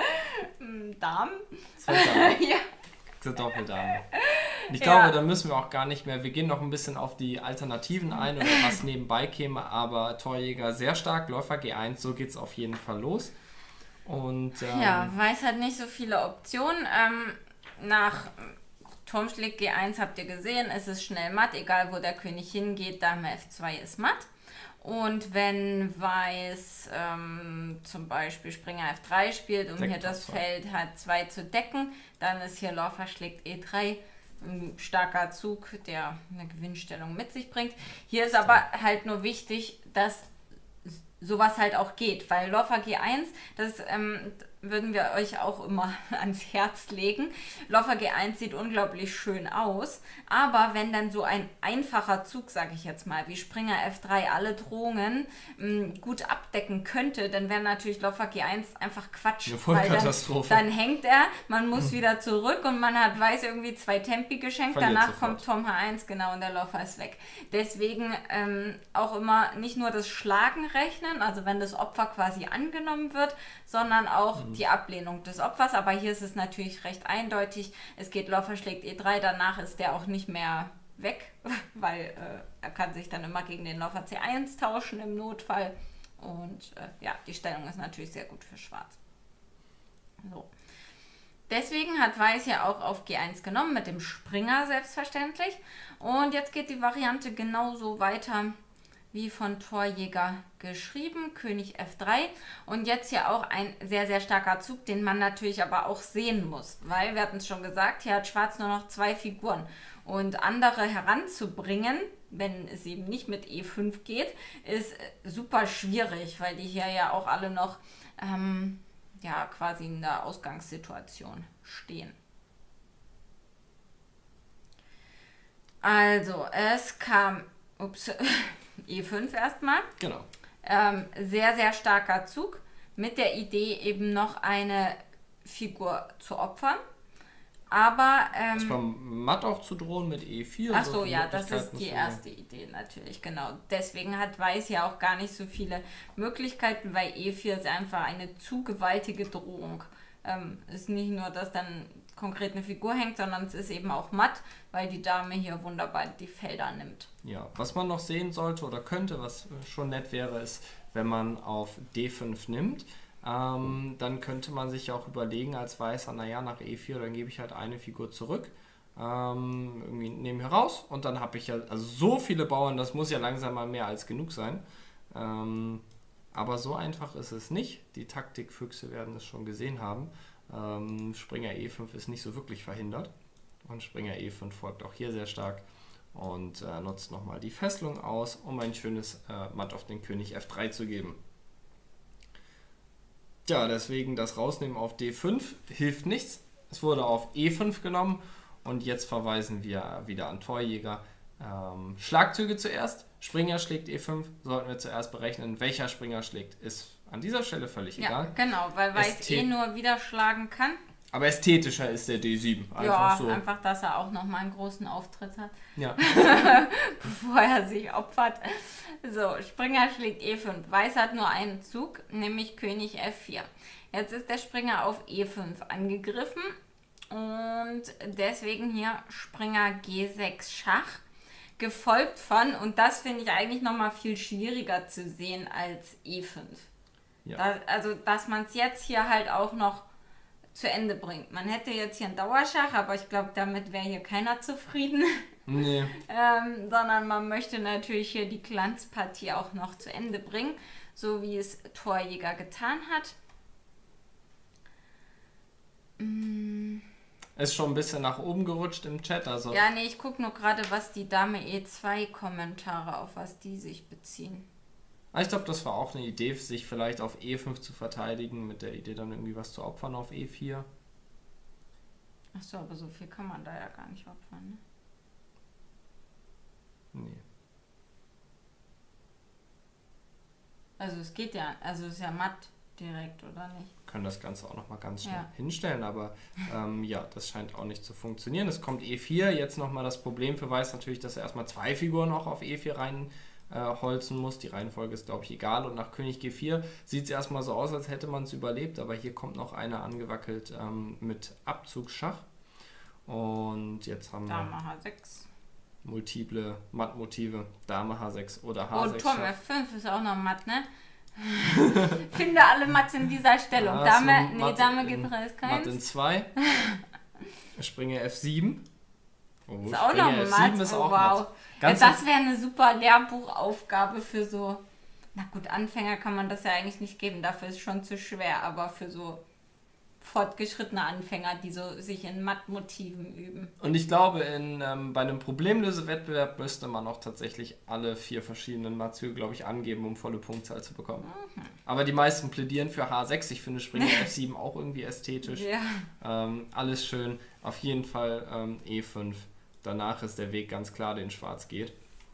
Damen. Zwei Damen. ja. Doppeldamen. Ich glaube, ja. da müssen wir auch gar nicht mehr. Wir gehen noch ein bisschen auf die Alternativen ein oder was nebenbei käme, aber Torjäger sehr stark, Läufer G eins, so geht es auf jeden Fall los. Und, ähm, ja, Weiß hat nicht so viele Optionen. Ähm, nach Turm schlägt G eins habt ihr gesehen, es ist schnell matt, egal wo der König hingeht, Dame F zwei ist matt. Und wenn Weiß ähm, zum Beispiel Springer F drei spielt, um Deckt hier das Feld H zwei zu decken, dann ist hier Läufer schlägt E drei ein starker Zug, der eine Gewinnstellung mit sich bringt. Hier ist aber halt nur wichtig, dass sowas halt auch geht, weil Läufer G eins, das ähm, würden wir euch auch immer ans Herz legen. Läufer G eins sieht unglaublich schön aus, aber wenn dann so ein einfacher Zug, sage ich jetzt mal, wie Springer F drei alle Drohungen mh, gut abdecken könnte, dann wäre natürlich Läufer G eins einfach Quatsch. Eine Vollkatastrophe. Dann, dann hängt er, man muss wieder zurück und man hat Weiß irgendwie zwei Tempi geschenkt, Verliert danach sofort. kommt Turm H eins, genau, und der Läufer ist weg. Deswegen ähm, auch immer nicht nur das Schlagen rechnen, also wenn das Opfer quasi angenommen wird, sondern auch die Ablehnung des Opfers, aber hier ist es natürlich recht eindeutig. Es geht Läufer schlägt E drei, danach ist der auch nicht mehr weg, weil äh, er kann sich dann immer gegen den Läufer C eins tauschen im Notfall und äh, ja, die Stellung ist natürlich sehr gut für Schwarz. So. Deswegen hat Weiß ja auch auf G eins genommen, mit dem Springer selbstverständlich, und jetzt geht die Variante genauso weiter wie von Torjäger geschrieben, König F drei, und jetzt hier auch ein sehr, sehr starker Zug, den man natürlich aber auch sehen muss, weil, wir hatten es schon gesagt, hier hat Schwarz nur noch zwei Figuren und andere heranzubringen, wenn es eben nicht mit E fünf geht, ist super schwierig, weil die hier ja auch alle noch ähm, ja, quasi in der Ausgangssituation stehen. Also, es kam, ups, E fünf erstmal. Genau. Ähm, sehr, sehr starker Zug mit der Idee, eben noch eine Figur zu opfern. Aber. Ähm, es war matt auch zu drohen mit E vier. ach so, ja, das ist die erste Idee natürlich, genau. Deswegen hat Weiß ja auch gar nicht so viele Möglichkeiten, weil E vier ist einfach eine zu gewaltige Drohung. Ähm, ist nicht nur, dass dann konkret eine Figur hängt, sondern es ist eben auch matt, weil die Dame hier wunderbar die Felder nimmt. Ja, was man noch sehen sollte oder könnte, was schon nett wäre, ist, wenn man auf D fünf nimmt, ähm, dann könnte man sich auch überlegen als Weißer, naja, nach E vier, dann gebe ich halt eine Figur zurück, ähm, irgendwie nehme hier raus und dann habe ich ja, also so viele Bauern, das muss ja langsam mal mehr als genug sein. Ähm, aber so einfach ist es nicht. Die Taktikfüchse werden es schon gesehen haben. Ähm, Springer E fünf ist nicht so wirklich verhindert und Springer E fünf folgt auch hier sehr stark und äh, nutzt nochmal die Fesselung aus, um ein schönes äh, Matt auf den König F drei zu geben. Ja, deswegen das Rausnehmen auf D fünf hilft nichts. Es wurde auf E fünf genommen und jetzt verweisen wir wieder an Torjäger. Ähm, Schlagzüge zuerst. Springer schlägt E fünf, sollten wir zuerst berechnen. Welcher Springer schlägt, ist an dieser Stelle völlig ja, egal. Genau, weil Weiß Ästhet- eh nur wieder schlagen kann. Aber ästhetischer ist der D sieben. Einfach Ja, so. einfach, dass er auch nochmal einen großen Auftritt hat, Ja. bevor er sich opfert. So, Springer schlägt E fünf. Weiß hat nur einen Zug, nämlich König F vier. Jetzt ist der Springer auf E fünf angegriffen und deswegen hier Springer G sechs Schach. Gefolgt von, und das finde ich eigentlich nochmal viel schwieriger zu sehen als E fünf. Ja. Da, also, dass man es jetzt hier halt auch noch zu Ende bringt. Man hätte jetzt hier einen Dauerschach, aber ich glaube, damit wäre hier keiner zufrieden. Nee. ähm, sondern man möchte natürlich hier die Glanzpartie auch noch zu Ende bringen, so wie es Torjäger getan hat. Mm. Ist schon ein bisschen nach oben gerutscht im Chat. Also Ja, nee, ich gucke nur gerade, was die Dame E zwei Kommentare, auf was die sich beziehen. ich glaube, das war auch eine Idee, sich vielleicht auf E fünf zu verteidigen, mit der Idee dann irgendwie was zu opfern auf E vier. Achso, aber so viel kann man da ja gar nicht opfern, ne? Nee. Also es geht ja, also es ist ja matt direkt, oder nicht? Wir können das Ganze auch nochmal ganz schnell Ja. hinstellen, aber ähm, ja, das scheint auch nicht zu funktionieren. Es kommt E vier, jetzt nochmal das Problem für Weiß natürlich, dass er erstmal zwei Figuren auch auf E vier rein äh, holzen muss. Die Reihenfolge ist, glaube ich, egal. Und nach König G vier sieht es erstmal so aus, als hätte man es überlebt, aber hier kommt noch einer angewackelt ähm, mit Abzugsschach. Und jetzt haben Dame wir H sechs. multiple Mattmotive, Dame H sechs oder H Oh, sechs. Turm Schach. F fünf ist auch noch matt, ne? Finde alle Matts in dieser Stellung. Ah, Dame, so nee, Matt Dame in- G drei ist Matt in keins. zwei. Springer F sieben. Oh, Ist auch Springer noch F sieben matt. ist Oh, auch wow. matt. Ja, Ganz das wäre eine super Lehrbuchaufgabe für so. Na gut, Anfänger kann man das ja eigentlich nicht geben, dafür ist es schon zu schwer, aber für so fortgeschrittene Anfänger, die so sich in Mattmotiven üben. Und ich glaube, in, ähm, bei einem Problemlösewettbewerb müsste man auch tatsächlich alle vier verschiedenen Mattzüge, glaube ich, angeben, um volle Punktzahl zu bekommen. Mhm. Aber die meisten plädieren für H sechs. Ich finde Springer F sieben auch irgendwie ästhetisch. Ja. Ähm, alles schön. Auf jeden Fall ähm, E fünf. Danach ist der Weg ganz klar, den Schwarz geht.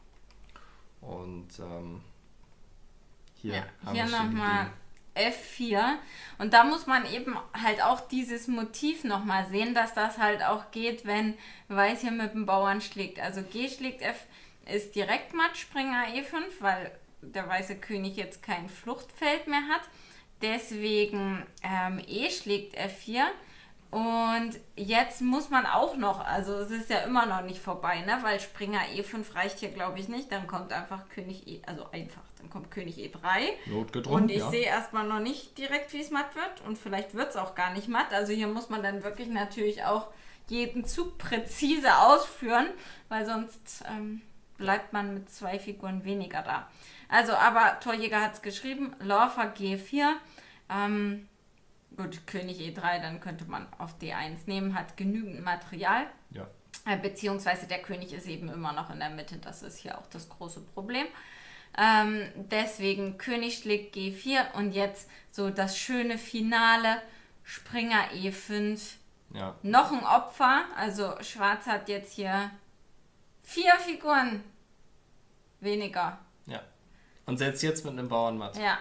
Und ähm, hier Ja, haben hier wir schon nochmal die- F vier. Und da muss man eben halt auch dieses Motiv nochmal sehen, dass das halt auch geht, wenn Weiß hier mit dem Bauern schlägt. Also G schlägt F ist direkt matt, Springer E fünf, weil der weiße König jetzt kein Fluchtfeld mehr hat. Deswegen ähm, E schlägt F vier. Und jetzt muss man auch noch, also es ist ja immer noch nicht vorbei, ne? Weil Springer E fünf reicht hier, glaube ich, nicht. Dann kommt einfach König E, also einfach, dann kommt König E drei. Notgedrungen, Und ich ja. sehe erstmal noch nicht direkt, wie es matt wird. Und vielleicht wird es auch gar nicht matt. Also hier muss man dann wirklich natürlich auch jeden Zug präzise ausführen, weil sonst ähm, bleibt man mit zwei Figuren weniger da. Also, aber Torjäger hat es geschrieben, Läufer G vier. Ähm, gut, König E drei, dann könnte man auf D eins nehmen, hat genügend Material. Ja. Äh, beziehungsweise der König ist eben immer noch in der Mitte, das ist hier auch das große Problem. Ähm, deswegen König schlägt G vier und jetzt so das schöne Finale, Springer E fünf. Ja. Noch ein Opfer, also Schwarz hat jetzt hier Vier Figuren weniger. Ja. Und setzt jetzt mit einem Bauernmatt. Ja.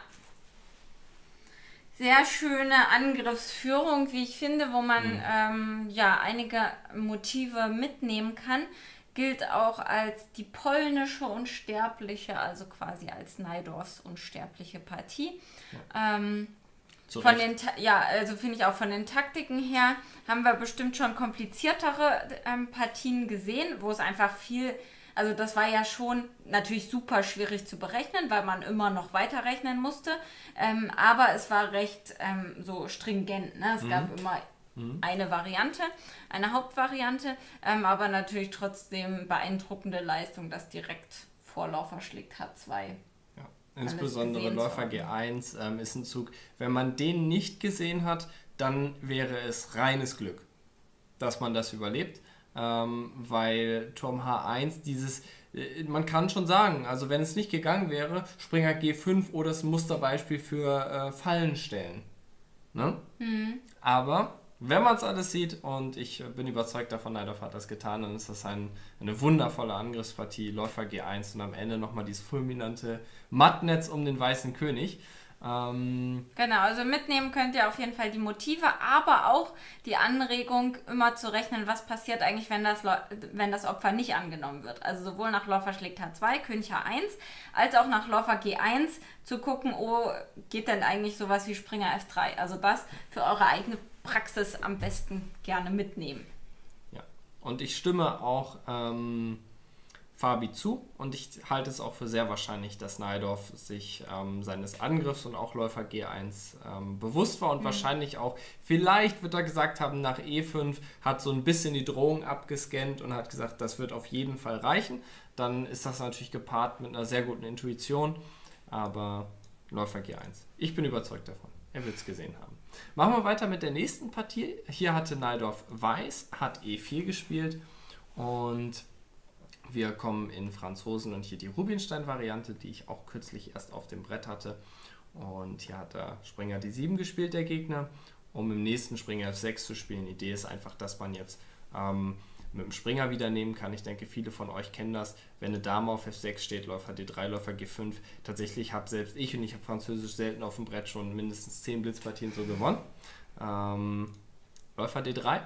Sehr schöne Angriffsführung, wie ich finde, wo man mhm. ähm, ja einige Motive mitnehmen kann. Gilt auch als die polnische Unsterbliche, also quasi als Najdorfs unsterbliche Partie. Ja. Ähm, von den, ja, also finde ich auch von den Taktiken her haben wir bestimmt schon kompliziertere ähm, Partien gesehen, wo es einfach viel, also das war ja schon natürlich super schwierig zu berechnen, weil man immer noch weiterrechnen musste, ähm, aber es war recht ähm, so stringent, ne? Es mhm. gab immer mhm. eine Variante, eine Hauptvariante, ähm, aber natürlich trotzdem beeindruckende Leistung, dass direkt Vorläufer schlägt H zwei. Insbesondere Läufer G eins ähm, ist ein Zug, wenn man den nicht gesehen hat, dann wäre es reines Glück, dass man das überlebt, ähm, weil Turm H eins, dieses, äh, man kann schon sagen, also wenn es nicht gegangen wäre, Springer G fünf oder das Musterbeispiel für äh, Fallen stellen. Ne? Mhm. Aber wenn man es alles sieht, und ich bin überzeugt davon, Najdorf hat das getan, dann ist das ein, eine wundervolle Angriffspartie, Läufer G eins und am Ende nochmal dieses fulminante Mattnetz um den weißen König. Ähm genau, also mitnehmen könnt ihr auf jeden Fall die Motive, aber auch die Anregung, immer zu rechnen, was passiert eigentlich, wenn das, wenn das Opfer nicht angenommen wird. Also sowohl nach Läufer schlägt H zwei, König H eins, als auch nach Läufer G eins zu gucken, oh, geht denn eigentlich sowas wie Springer F drei? Also das für eure eigene Praxis am besten gerne mitnehmen. Ja, und ich stimme auch ähm, Fabi zu und ich halte es auch für sehr wahrscheinlich, dass Najdorf sich ähm, seines Angriffs und auch Läufer G eins ähm, bewusst war und mhm. wahrscheinlich auch, vielleicht wird er gesagt haben, nach E fünf hat so ein bisschen die Drohung abgescannt und hat gesagt, das wird auf jeden Fall reichen. Dann ist das natürlich gepaart mit einer sehr guten Intuition, aber Läufer G eins. Ich bin überzeugt davon. Er wird es gesehen haben. Machen wir weiter mit der nächsten Partie. Hier hatte Najdorf Weiß, hat E vier gespielt und wir kommen in Franzosen und hier die Rubinstein-Variante, die ich auch kürzlich erst auf dem Brett hatte. Und hier hat der Springer D sieben gespielt, der Gegner, um im nächsten Springer F sechs zu spielen. Die Idee ist einfach, dass man jetzt ähm, mit dem Springer wieder nehmen kann. Ich denke, viele von euch kennen das. Wenn eine Dame auf F sechs steht, Läufer D drei, Läufer G fünf. Tatsächlich habe selbst ich, und ich habe Französisch selten auf dem Brett schon mindestens zehn Blitzpartien so gewonnen. Ähm, Läufer D drei.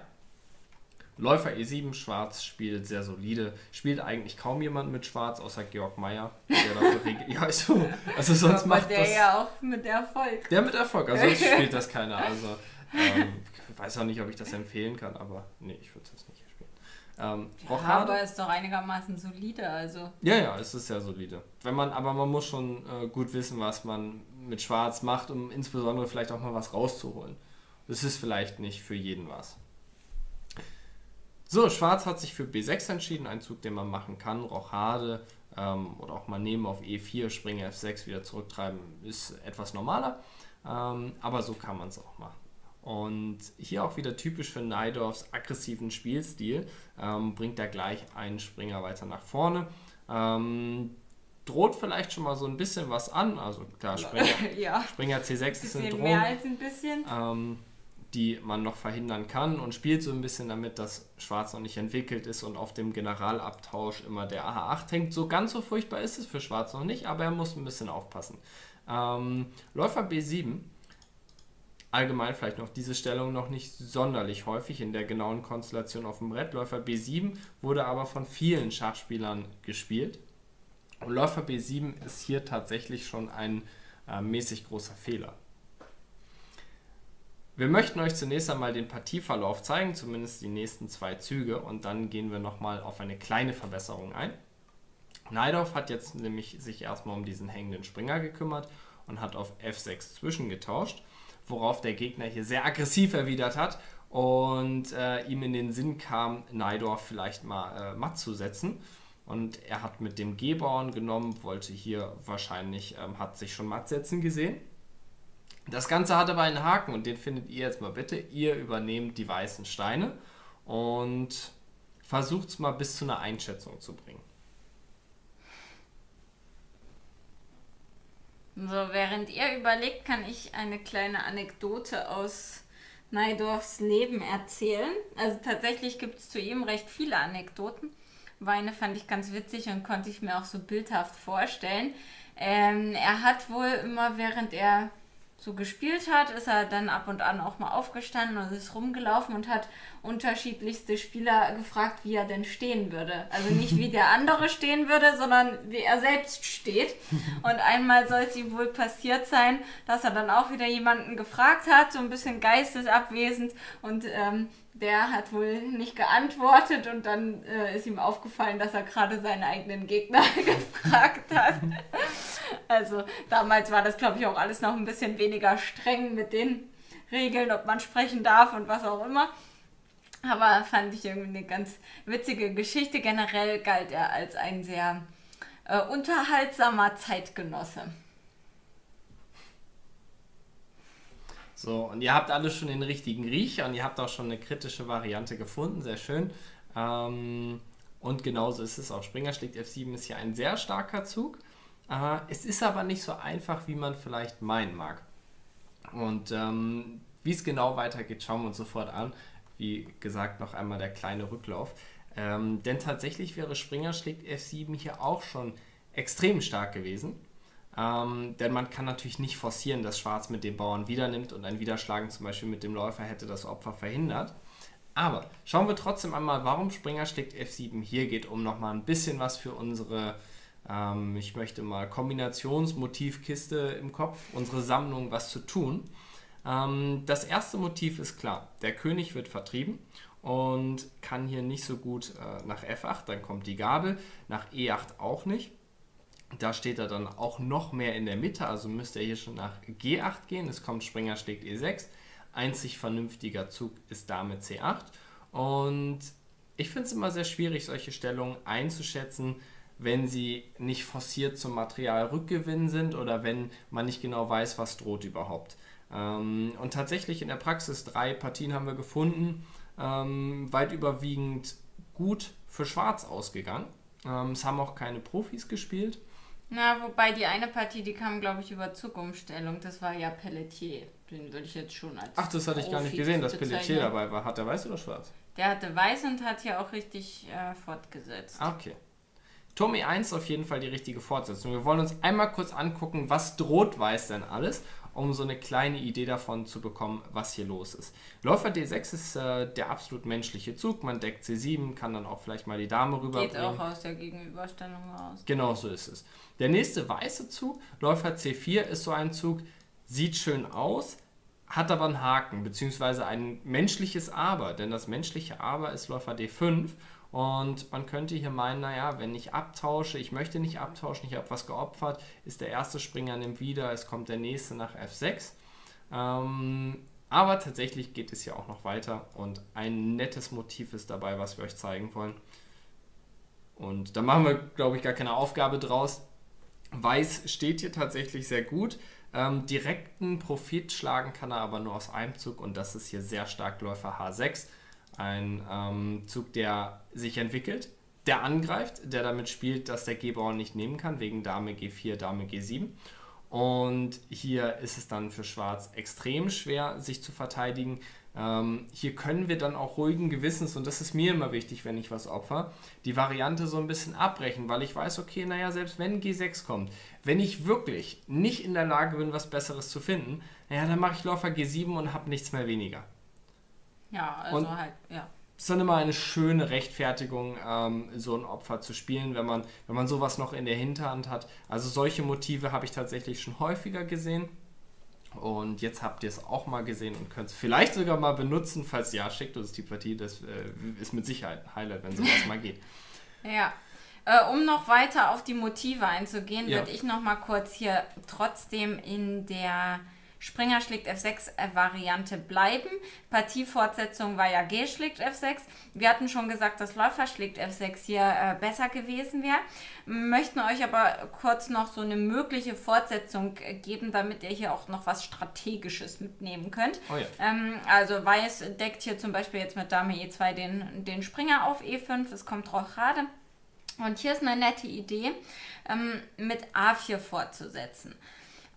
Läufer E sieben, Schwarz spielt sehr solide. Spielt eigentlich kaum jemand mit Schwarz, außer Georg Meier. Der dafür ja, also, also sonst aber macht der das... ja auch mit Erfolg. Der mit Erfolg, also sonst spielt das keiner. Also ähm, ich weiß auch nicht, ob ich das empfehlen kann, aber nee, ich würde das nicht spielen. Ähm, ja, aber ist doch einigermaßen solide, also. Ja, ja, es ist sehr solide. Wenn man, aber man muss schon äh, gut wissen, was man mit Schwarz macht, um insbesondere vielleicht auch mal was rauszuholen. Das ist vielleicht nicht für jeden was. So, Schwarz hat sich für B sechs entschieden, ein Zug, den man machen kann. Rochade ähm, oder auch mal nehmen auf E vier, Springer F sechs wieder zurücktreiben, ist etwas normaler. Ähm, aber so kann man es auch machen. Und hier auch wieder typisch für Najdorfs aggressiven Spielstil, ähm, bringt er gleich einen Springer weiter nach vorne. Ähm, droht vielleicht schon mal so ein bisschen was an, also klar, Springer, ja. Springer C sechs ist eine Drohung. Mehr als ein bisschen. Ähm, die man noch verhindern kann und spielt so ein bisschen damit, dass Schwarz noch nicht entwickelt ist und auf dem Generalabtausch immer der A H acht hängt. So ganz so furchtbar ist es für Schwarz noch nicht, aber er muss ein bisschen aufpassen. Ähm, Läufer B sieben, allgemein vielleicht noch diese Stellung noch nicht sonderlich häufig in der genauen Konstellation auf dem Brett. Läufer B sieben wurde aber von vielen Schachspielern gespielt. Und Läufer B sieben ist hier tatsächlich schon ein äh, mäßig großer Fehler. Wir möchten euch zunächst einmal den Partieverlauf zeigen, zumindest die nächsten zwei Züge, und dann gehen wir nochmal auf eine kleine Verbesserung ein. Najdorf hat jetzt nämlich sich erstmal um diesen hängenden Springer gekümmert und hat auf F sechs zwischengetauscht, worauf der Gegner hier sehr aggressiv erwidert hat und äh, ihm in den Sinn kam, Najdorf vielleicht mal äh, matt zu setzen. Und er hat mit dem G-Bauern genommen, wollte hier wahrscheinlich, ähm, hat sich schon matt setzen gesehen. Das Ganze hat aber einen Haken und den findet ihr jetzt mal bitte. Ihr übernehmt die weißen Steine und versucht es mal bis zu einer Einschätzung zu bringen. So, während ihr überlegt, kann ich eine kleine Anekdote aus Najdorfs Leben erzählen. Also tatsächlich gibt es zu ihm recht viele Anekdoten. Weine fand ich ganz witzig und konnte ich mir auch so bildhaft vorstellen. Ähm, er hat wohl immer, während er so gespielt hat, ist er dann ab und an auch mal aufgestanden und ist rumgelaufen und hat unterschiedlichste Spieler gefragt, wie er denn stehen würde. Also nicht wie der andere stehen würde, sondern wie er selbst steht. Und einmal soll es ihm wohl passiert sein, dass er dann auch wieder jemanden gefragt hat, so ein bisschen geistesabwesend, und ähm, der hat wohl nicht geantwortet und dann äh, ist ihm aufgefallen, dass er gerade seinen eigenen Gegner gefragt hat. Also damals war das, glaube ich, auch alles noch ein bisschen weniger streng mit den Regeln, ob man sprechen darf und was auch immer. Aber fand ich irgendwie eine ganz witzige Geschichte. Generell galt er als ein sehr äh, unterhaltsamer Zeitgenosse. So, und ihr habt alle schon den richtigen Riecher und ihr habt auch schon eine kritische Variante gefunden, sehr schön. Ähm, und genauso ist es auch. Springer schlägt F sieben ist hier ein sehr starker Zug. Äh, es ist aber nicht so einfach, wie man vielleicht meinen mag. Und ähm, wie es genau weitergeht, schauen wir uns sofort an. Wie gesagt, noch einmal der kleine Rücklauf. Ähm, denn tatsächlich wäre Springer schlägt F sieben hier auch schon extrem stark gewesen. Ähm, denn man kann natürlich nicht forcieren, dass Schwarz mit dem Bauern wieder nimmt und ein Widerschlagen zum Beispiel mit dem Läufer hätte das Opfer verhindert. Aber schauen wir trotzdem einmal, warum Springer schlägt F sieben hier geht, um nochmal ein bisschen was für unsere, ähm, ich möchte mal Kombinationsmotivkiste im Kopf, unsere Sammlung was zu tun. Ähm, das erste Motiv ist klar, der König wird vertrieben und kann hier nicht so gut äh, nach F acht, dann kommt die Gabel, nach E acht auch nicht. Da steht er dann auch noch mehr in der Mitte, also müsste er hier schon nach G acht gehen. Es kommt Springer schlägt E sechs. Einzig vernünftiger Zug ist Dame C acht. Und ich finde es immer sehr schwierig, solche Stellungen einzuschätzen, wenn sie nicht forciert zum Materialrückgewinn sind oder wenn man nicht genau weiß, was droht überhaupt. Ähm, und tatsächlich in der Praxis drei Partien haben wir gefunden, ähm, weit überwiegend gut für Schwarz ausgegangen. Ähm, es haben auch keine Profis gespielt. Na, wobei die eine Partie, die kam, glaube ich, über Zugumstellung. Das war ja Pelletier. Den würde ich jetzt schon als Ach, das hatte ich gar nicht gesehen, dass Pelletier dabei war. Hat er weiß oder schwarz? Der hatte weiß und hat ja auch richtig äh, fortgesetzt. Ah, okay. Turm E eins ist auf jeden Fall die richtige Fortsetzung. Wir wollen uns einmal kurz angucken, was droht weiß denn alles, um so eine kleine Idee davon zu bekommen, was hier los ist. Läufer D sechs ist äh, der absolut menschliche Zug. Man deckt C sieben, kann dann auch vielleicht mal die Dame rüberbringen. Geht auch aus der Gegenüberstellung raus. Genau so ist es. Der nächste weiße Zug, Läufer C vier, ist so ein Zug, sieht schön aus, hat aber einen Haken, beziehungsweise ein menschliches Aber, denn das menschliche Aber ist Läufer D fünf und man könnte hier meinen, naja, wenn ich abtausche, ich möchte nicht abtauschen, ich habe was geopfert, ist der erste Springer nimmt wieder, es kommt der nächste nach F sechs. Ähm, aber tatsächlich geht es hier auch noch weiter und ein nettes Motiv ist dabei, was wir euch zeigen wollen. Und da machen wir, glaube ich, gar keine Aufgabe draus. Weiß steht hier tatsächlich sehr gut. Ähm, direkten Profit schlagen kann er aber nur aus einem Zug und das ist hier sehr stark Läufer H sechs. Ein ähm, Zug, der sich entwickelt, der angreift, der damit spielt, dass der G-Bauern nicht nehmen kann, wegen Dame G vier, Dame G sieben. Und hier ist es dann für Schwarz extrem schwer, sich zu verteidigen. Ähm, hier können wir dann auch ruhigen Gewissens, und das ist mir immer wichtig, wenn ich was opfer, die Variante so ein bisschen abbrechen, weil ich weiß, okay, naja, selbst wenn G sechs kommt, wenn ich wirklich nicht in der Lage bin, was Besseres zu finden, naja, dann mache ich Läufer G sieben und habe nichts mehr weniger. Ja, also und halt, ja. Es ist dann immer eine schöne Rechtfertigung, ähm, so ein Opfer zu spielen, wenn man, wenn man sowas noch in der Hinterhand hat. Also solche Motive habe ich tatsächlich schon häufiger gesehen. Und jetzt habt ihr es auch mal gesehen und könnt es vielleicht sogar mal benutzen. Falls ja, schickt uns die Partie. Das äh, ist mit Sicherheit ein Highlight, wenn sowas mal geht. Ja. Äh, um noch weiter auf die Motive einzugehen, ja. würde ich noch mal kurz hier trotzdem in der Springer schlägt F sechs Variante bleiben. Partiefortsetzung war ja G schlägt F sechs. Wir hatten schon gesagt, dass Läufer schlägt F sechs hier äh, besser gewesen wäre. Möchten euch aber kurz noch so eine mögliche Fortsetzung geben, damit ihr hier auch noch was Strategisches mitnehmen könnt. Oh ja. ähm, also Weiß deckt hier zum Beispiel jetzt mit Dame E zwei den, den Springer auf E fünf. Es kommt Rochade. Und hier ist eine nette Idee, ähm, mit A vier fortzusetzen.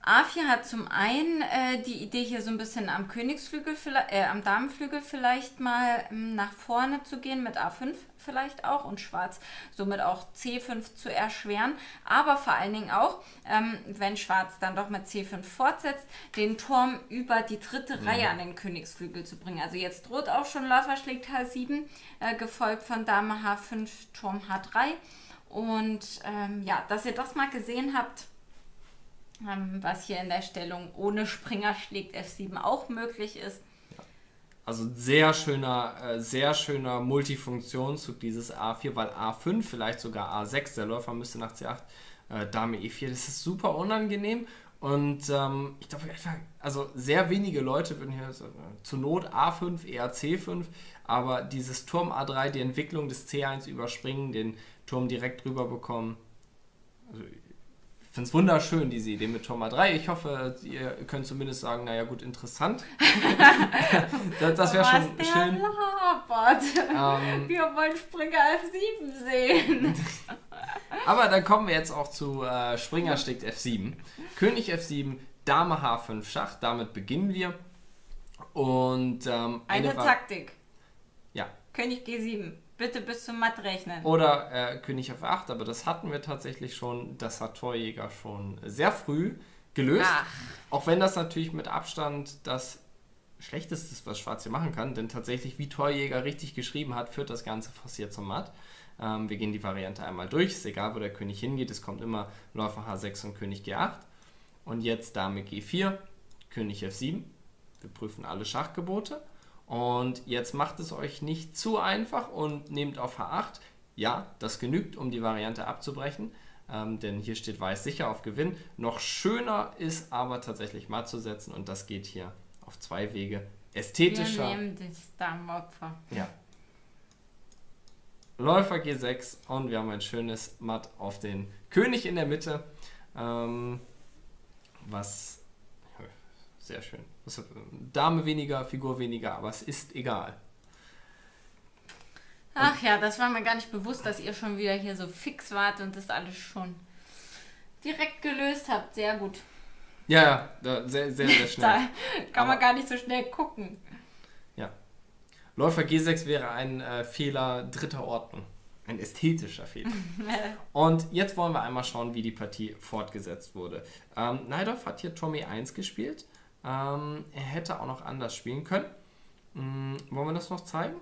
A vier hat zum einen äh, die Idee, hier so ein bisschen am Königsflügel, äh, am Damenflügel vielleicht mal ähm, nach vorne zu gehen, mit A fünf vielleicht auch und Schwarz somit auch C fünf zu erschweren. Aber vor allen Dingen auch, ähm, wenn Schwarz dann doch mit C fünf fortsetzt, den Turm über die dritte mhm. Reihe an den Königsflügel zu bringen. Also jetzt droht auch schon Läufer schlägt H sieben, äh, gefolgt von Dame H fünf, Turm H drei. Und ähm, ja, dass ihr das mal gesehen habt, was hier in der Stellung ohne Springer schlägt F sieben auch möglich ist. Also sehr schöner, äh, sehr schöner Multifunktionszug dieses A vier, weil A fünf, vielleicht sogar A sechs, der Läufer müsste nach C acht, äh, Dame E vier, das ist super unangenehm und ähm, ich glaube einfach, also sehr wenige Leute würden hier so, äh, zur Not A fünf, eher C fünf, aber dieses Turm A drei, die Entwicklung des C eins überspringen, den Turm direkt rüber bekommen, also ich finde es wunderschön, diese Idee mit Turm A drei. Ich hoffe, ihr könnt zumindest sagen, naja gut, interessant. das das wäre schon der schön. Ähm, Wir wollen Springer F sieben sehen. Aber dann kommen wir jetzt auch zu äh, Springer schlägt F sieben. König F sieben, Dame H fünf Schach. Damit beginnen wir. Und ähm, eine, eine Taktik. Ja. König G sieben. Bitte bis zum Matt rechnen. Oder äh, König F acht, aber das hatten wir tatsächlich schon, das hat Torjäger schon sehr früh gelöst. Ach. Auch wenn das natürlich mit Abstand das Schlechteste ist, was Schwarz hier machen kann, denn tatsächlich, wie Torjäger richtig geschrieben hat, führt das Ganze forciert zum Matt. Ähm, wir gehen die Variante einmal durch, ist egal, wo der König hingeht, es kommt immer Läufer H sechs und König G acht. Und jetzt Dame G vier, König F sieben. Wir prüfen alle Schachgebote. Und jetzt macht es euch nicht zu einfach und nehmt auf H acht. Ja, das genügt, um die Variante abzubrechen, ähm, denn hier steht Weiß sicher auf Gewinn. Noch schöner ist aber tatsächlich Matt zu setzen und das geht hier auf zwei Wege. Ästhetischer. Wir nehmen das Damenopfer. Ja. Läufer G sechs und wir haben ein schönes Matt auf den König in der Mitte, ähm, was... Sehr schön. Dame weniger, Figur weniger, aber es ist egal. Ach und ja, das war mir gar nicht bewusst, dass ihr schon wieder hier so fix wart und das alles schon direkt gelöst habt. Sehr gut. Ja, ja, sehr, sehr, sehr schnell. Da kann man aber gar nicht so schnell gucken. Ja. Läufer G sechs wäre ein äh, Fehler dritter Ordnung. Ein ästhetischer Fehler. Und jetzt wollen wir einmal schauen, wie die Partie fortgesetzt wurde. Ähm, Najdorf hat hier Turm E eins gespielt. Ähm, er hätte auch noch anders spielen können. Ähm, wollen wir das noch zeigen?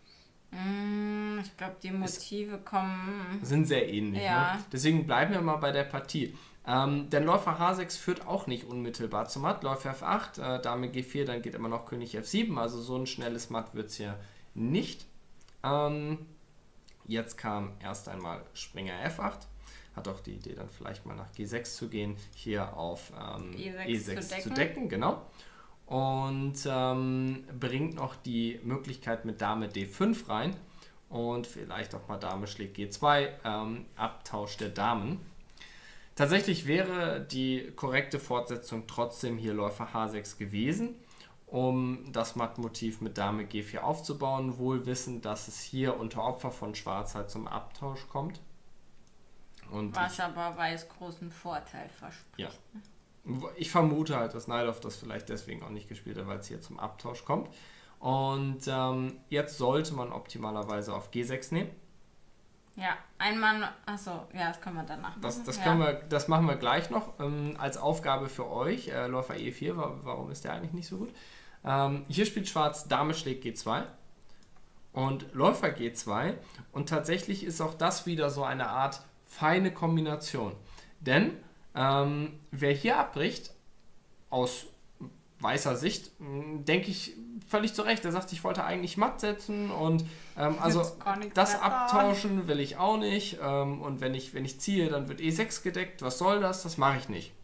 Mm, ich glaube, die Motive es kommen... Sind sehr ähnlich. Ja. Ne? Deswegen bleiben wir mal bei der Partie. Ähm, denn Läufer H sechs führt auch nicht unmittelbar zum Matt. Läufer F acht, äh, Dame G vier, dann geht immer noch König F sieben. Also so ein schnelles Matt wird es hier nicht. Ähm, jetzt kam erst einmal Springer F acht. Hat auch die Idee, dann vielleicht mal nach G sechs zu gehen, hier auf ähm, E sechs, E sechs zu, decken. zu decken, genau. Und ähm, bringt noch die Möglichkeit mit Dame D fünf rein und vielleicht auch mal Dame schlägt G zwei, ähm, Abtausch der Damen. Tatsächlich wäre die korrekte Fortsetzung trotzdem hier Läufer H sechs gewesen, um das Mattmotiv mit Dame G vier aufzubauen, wohl wissend, dass es hier unter Opfer von Schwarz halt zum Abtausch kommt. Und was ich, aber Weiß großen Vorteil verspricht. Ja. Ich vermute halt, dass Najdorf das vielleicht deswegen auch nicht gespielt hat, weil es hier zum Abtausch kommt. Und ähm, jetzt sollte man optimalerweise auf G sechs nehmen. Ja, einmal, achso, ja, das können wir danach machen. Das, das, ja. können wir, das machen wir gleich noch ähm, als Aufgabe für euch. Äh, Läufer E vier, warum ist der eigentlich nicht so gut? Ähm, hier spielt Schwarz Dame schlägt G zwei und Läufer G zwei. Und tatsächlich ist auch das wieder so eine Art feine Kombination. Denn ähm, wer hier abbricht, aus weißer Sicht, denke ich völlig zu Recht. Er sagt, ich wollte eigentlich Matt setzen und ähm, also das abtauschen will ich auch nicht. Ähm, und wenn ich, wenn ich ziehe, dann wird E sechs gedeckt. Was soll das? Das mache ich nicht.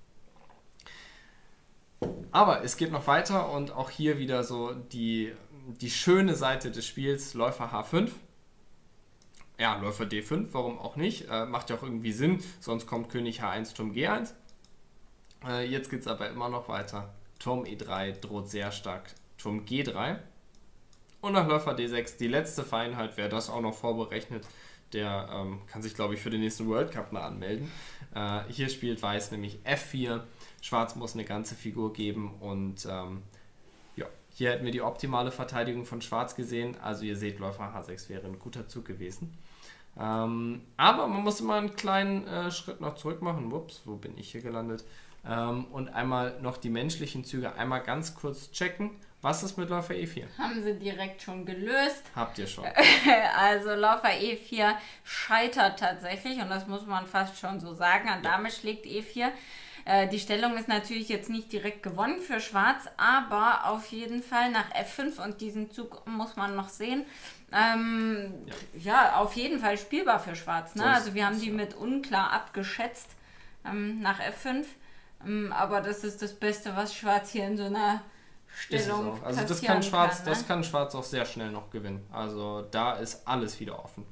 Aber es geht noch weiter und auch hier wieder so die, die schöne Seite des Spiels, Läufer H fünf. Ja, Läufer D fünf, warum auch nicht? Äh, macht ja auch irgendwie Sinn, sonst kommt König H eins, Turm G eins. Äh, jetzt geht es aber immer noch weiter. Turm E drei droht sehr stark, Turm G drei. Und nach Läufer D sechs, die letzte Feinheit, wer das auch noch vorberechnet, der ähm, kann sich, glaube ich, für den nächsten World Cup mal anmelden. Äh, hier spielt Weiß nämlich F vier, Schwarz muss eine ganze Figur geben und ähm, ja, hier hätten wir die optimale Verteidigung von Schwarz gesehen. Also ihr seht, Läufer H sechs wäre ein guter Zug gewesen. Ähm, aber man muss immer einen kleinen äh, Schritt noch zurück machen. Ups, wo bin ich hier gelandet? Ähm, und einmal noch die menschlichen Züge einmal ganz kurz checken. Was ist mit Läufer E vier? Haben sie direkt schon gelöst. Habt ihr schon. Also Läufer E vier scheitert tatsächlich und das muss man fast schon so sagen. An Dame schlägt E vier. Äh, die Stellung ist natürlich jetzt nicht direkt gewonnen für Schwarz, aber auf jeden Fall nach F fünf und diesen Zug muss man noch sehen. Ähm, ja. ja, auf jeden Fall spielbar für Schwarz. Ne? Sonst, also wir haben die mit unklar abgeschätzt ähm, nach F fünf. Ähm, aber das ist das Beste, was Schwarz hier in so einer Stellung also das kann Schwarz, kann, ne? das kann Schwarz auch sehr schnell noch gewinnen. Also da ist alles wieder offen.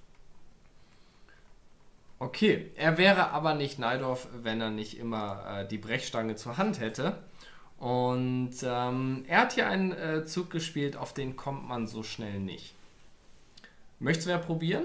Okay, er wäre aber nicht Najdorf, wenn er nicht immer äh, die Brechstange zur Hand hätte. Und ähm, er hat hier einen äh, Zug gespielt, auf den kommt man so schnell nicht. Möchtest du ja probieren?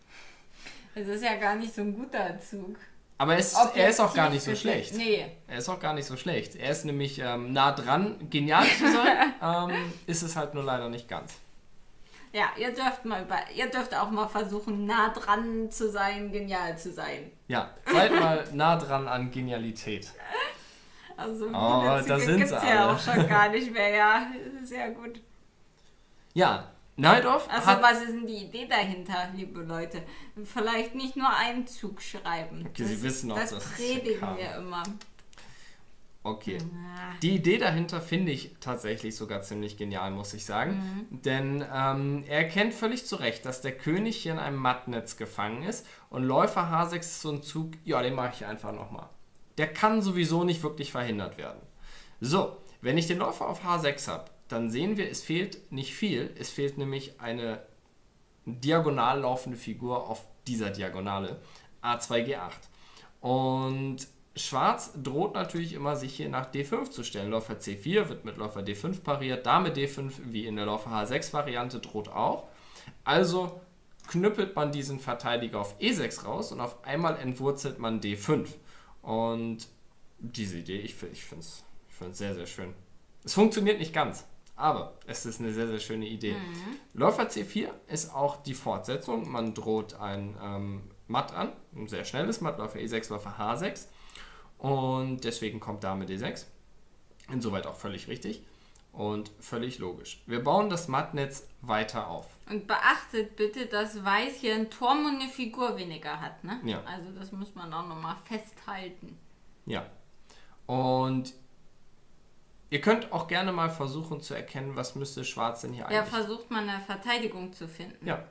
Es ist ja gar nicht so ein guter Zug. Aber er ist, er ist auch gar nicht so schlecht. Nee. Er ist auch gar nicht so schlecht. Er ist nämlich ähm, nah dran, genial zu sein, ähm, ist es halt nur leider nicht ganz. Ja, ihr dürft mal über, ihr dürft auch mal versuchen, nah dran zu sein, genial zu sein. Ja, seid mal nah dran an Genialität. Also oh, da sind gibt's sie ja alle. auch schon gar nicht mehr, ja. Sehr gut. Ja, Najdorf Also hat... was ist denn die Idee dahinter, liebe Leute? Vielleicht nicht nur einen Zug schreiben. Okay, das, Sie wissen auch, das dass es predigen kam. wir immer. Okay. Ja. Die Idee dahinter finde ich tatsächlich sogar ziemlich genial, muss ich sagen. Mhm. Denn ähm, er erkennt völlig zu Recht, dass der König hier in einem Mattnetz gefangen ist und Läufer H sechs ist so ein Zug, ja, den mache ich einfach nochmal. Der kann sowieso nicht wirklich verhindert werden. So, wenn ich den Läufer auf H sechs habe, dann sehen wir, es fehlt nicht viel. Es fehlt nämlich eine diagonal laufende Figur auf dieser Diagonale, A zwei G acht. Und Schwarz droht natürlich immer, sich hier nach D fünf zu stellen. Läufer C vier wird mit Läufer D fünf pariert, Dame D fünf, wie in der Läufer H sechs Variante, droht auch. Also knüppelt man diesen Verteidiger auf E sechs raus und auf einmal entwurzelt man D fünf. Und diese Idee, ich, ich finde es ich find's sehr, sehr schön. Es funktioniert nicht ganz, aber es ist eine sehr, sehr schöne Idee. Mhm. Läufer C vier ist auch die Fortsetzung. Man droht ein ähm, Matt an, ein sehr schnelles Matt, Läufer E sechs, Läufer H sechs. Und deswegen kommt Dame D sechs. Insoweit auch völlig richtig und völlig logisch. Wir bauen das Mattnetz weiter auf. Und beachtet bitte, dass Weiß hier einen Turm und eine Figur weniger hat. Ne? Ja. Also das muss man auch nochmal festhalten. Ja. Und ihr könnt auch gerne mal versuchen zu erkennen, was müsste Schwarz denn hier Ja, eigentlich... versucht man eine Verteidigung zu finden. Ja.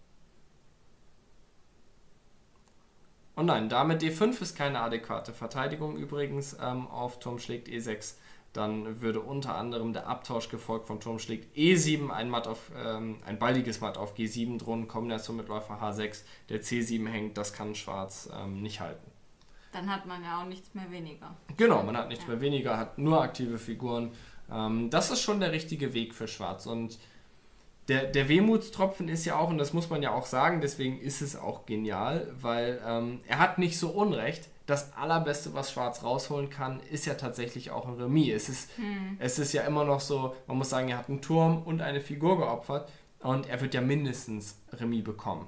Und nein, Dame D fünf ist keine adäquate Verteidigung übrigens ähm, auf Turm schlägt E sechs. Dann würde unter anderem der Abtausch gefolgt von Turm schlägt E sieben, ein, Matt auf, ähm, ein baldiges Matt auf G sieben drohen, Kombination mit Läufer H sechs, der C sieben hängt, das kann Schwarz ähm, nicht halten. Dann hat man ja auch nichts mehr weniger. Genau, man hat nichts ja. mehr weniger, hat nur aktive Figuren. Ähm, das ist schon der richtige Weg für Schwarz. Und der, der Wehmutstropfen ist ja auch, und das muss man ja auch sagen, deswegen ist es auch genial, weil ähm, er hat nicht so Unrecht. Das Allerbeste, was Schwarz rausholen kann, ist ja tatsächlich auch ein Remis. Es ist, hm. es ist ja immer noch so, man muss sagen, er hat einen Turm und eine Figur geopfert und er wird ja mindestens Remis bekommen.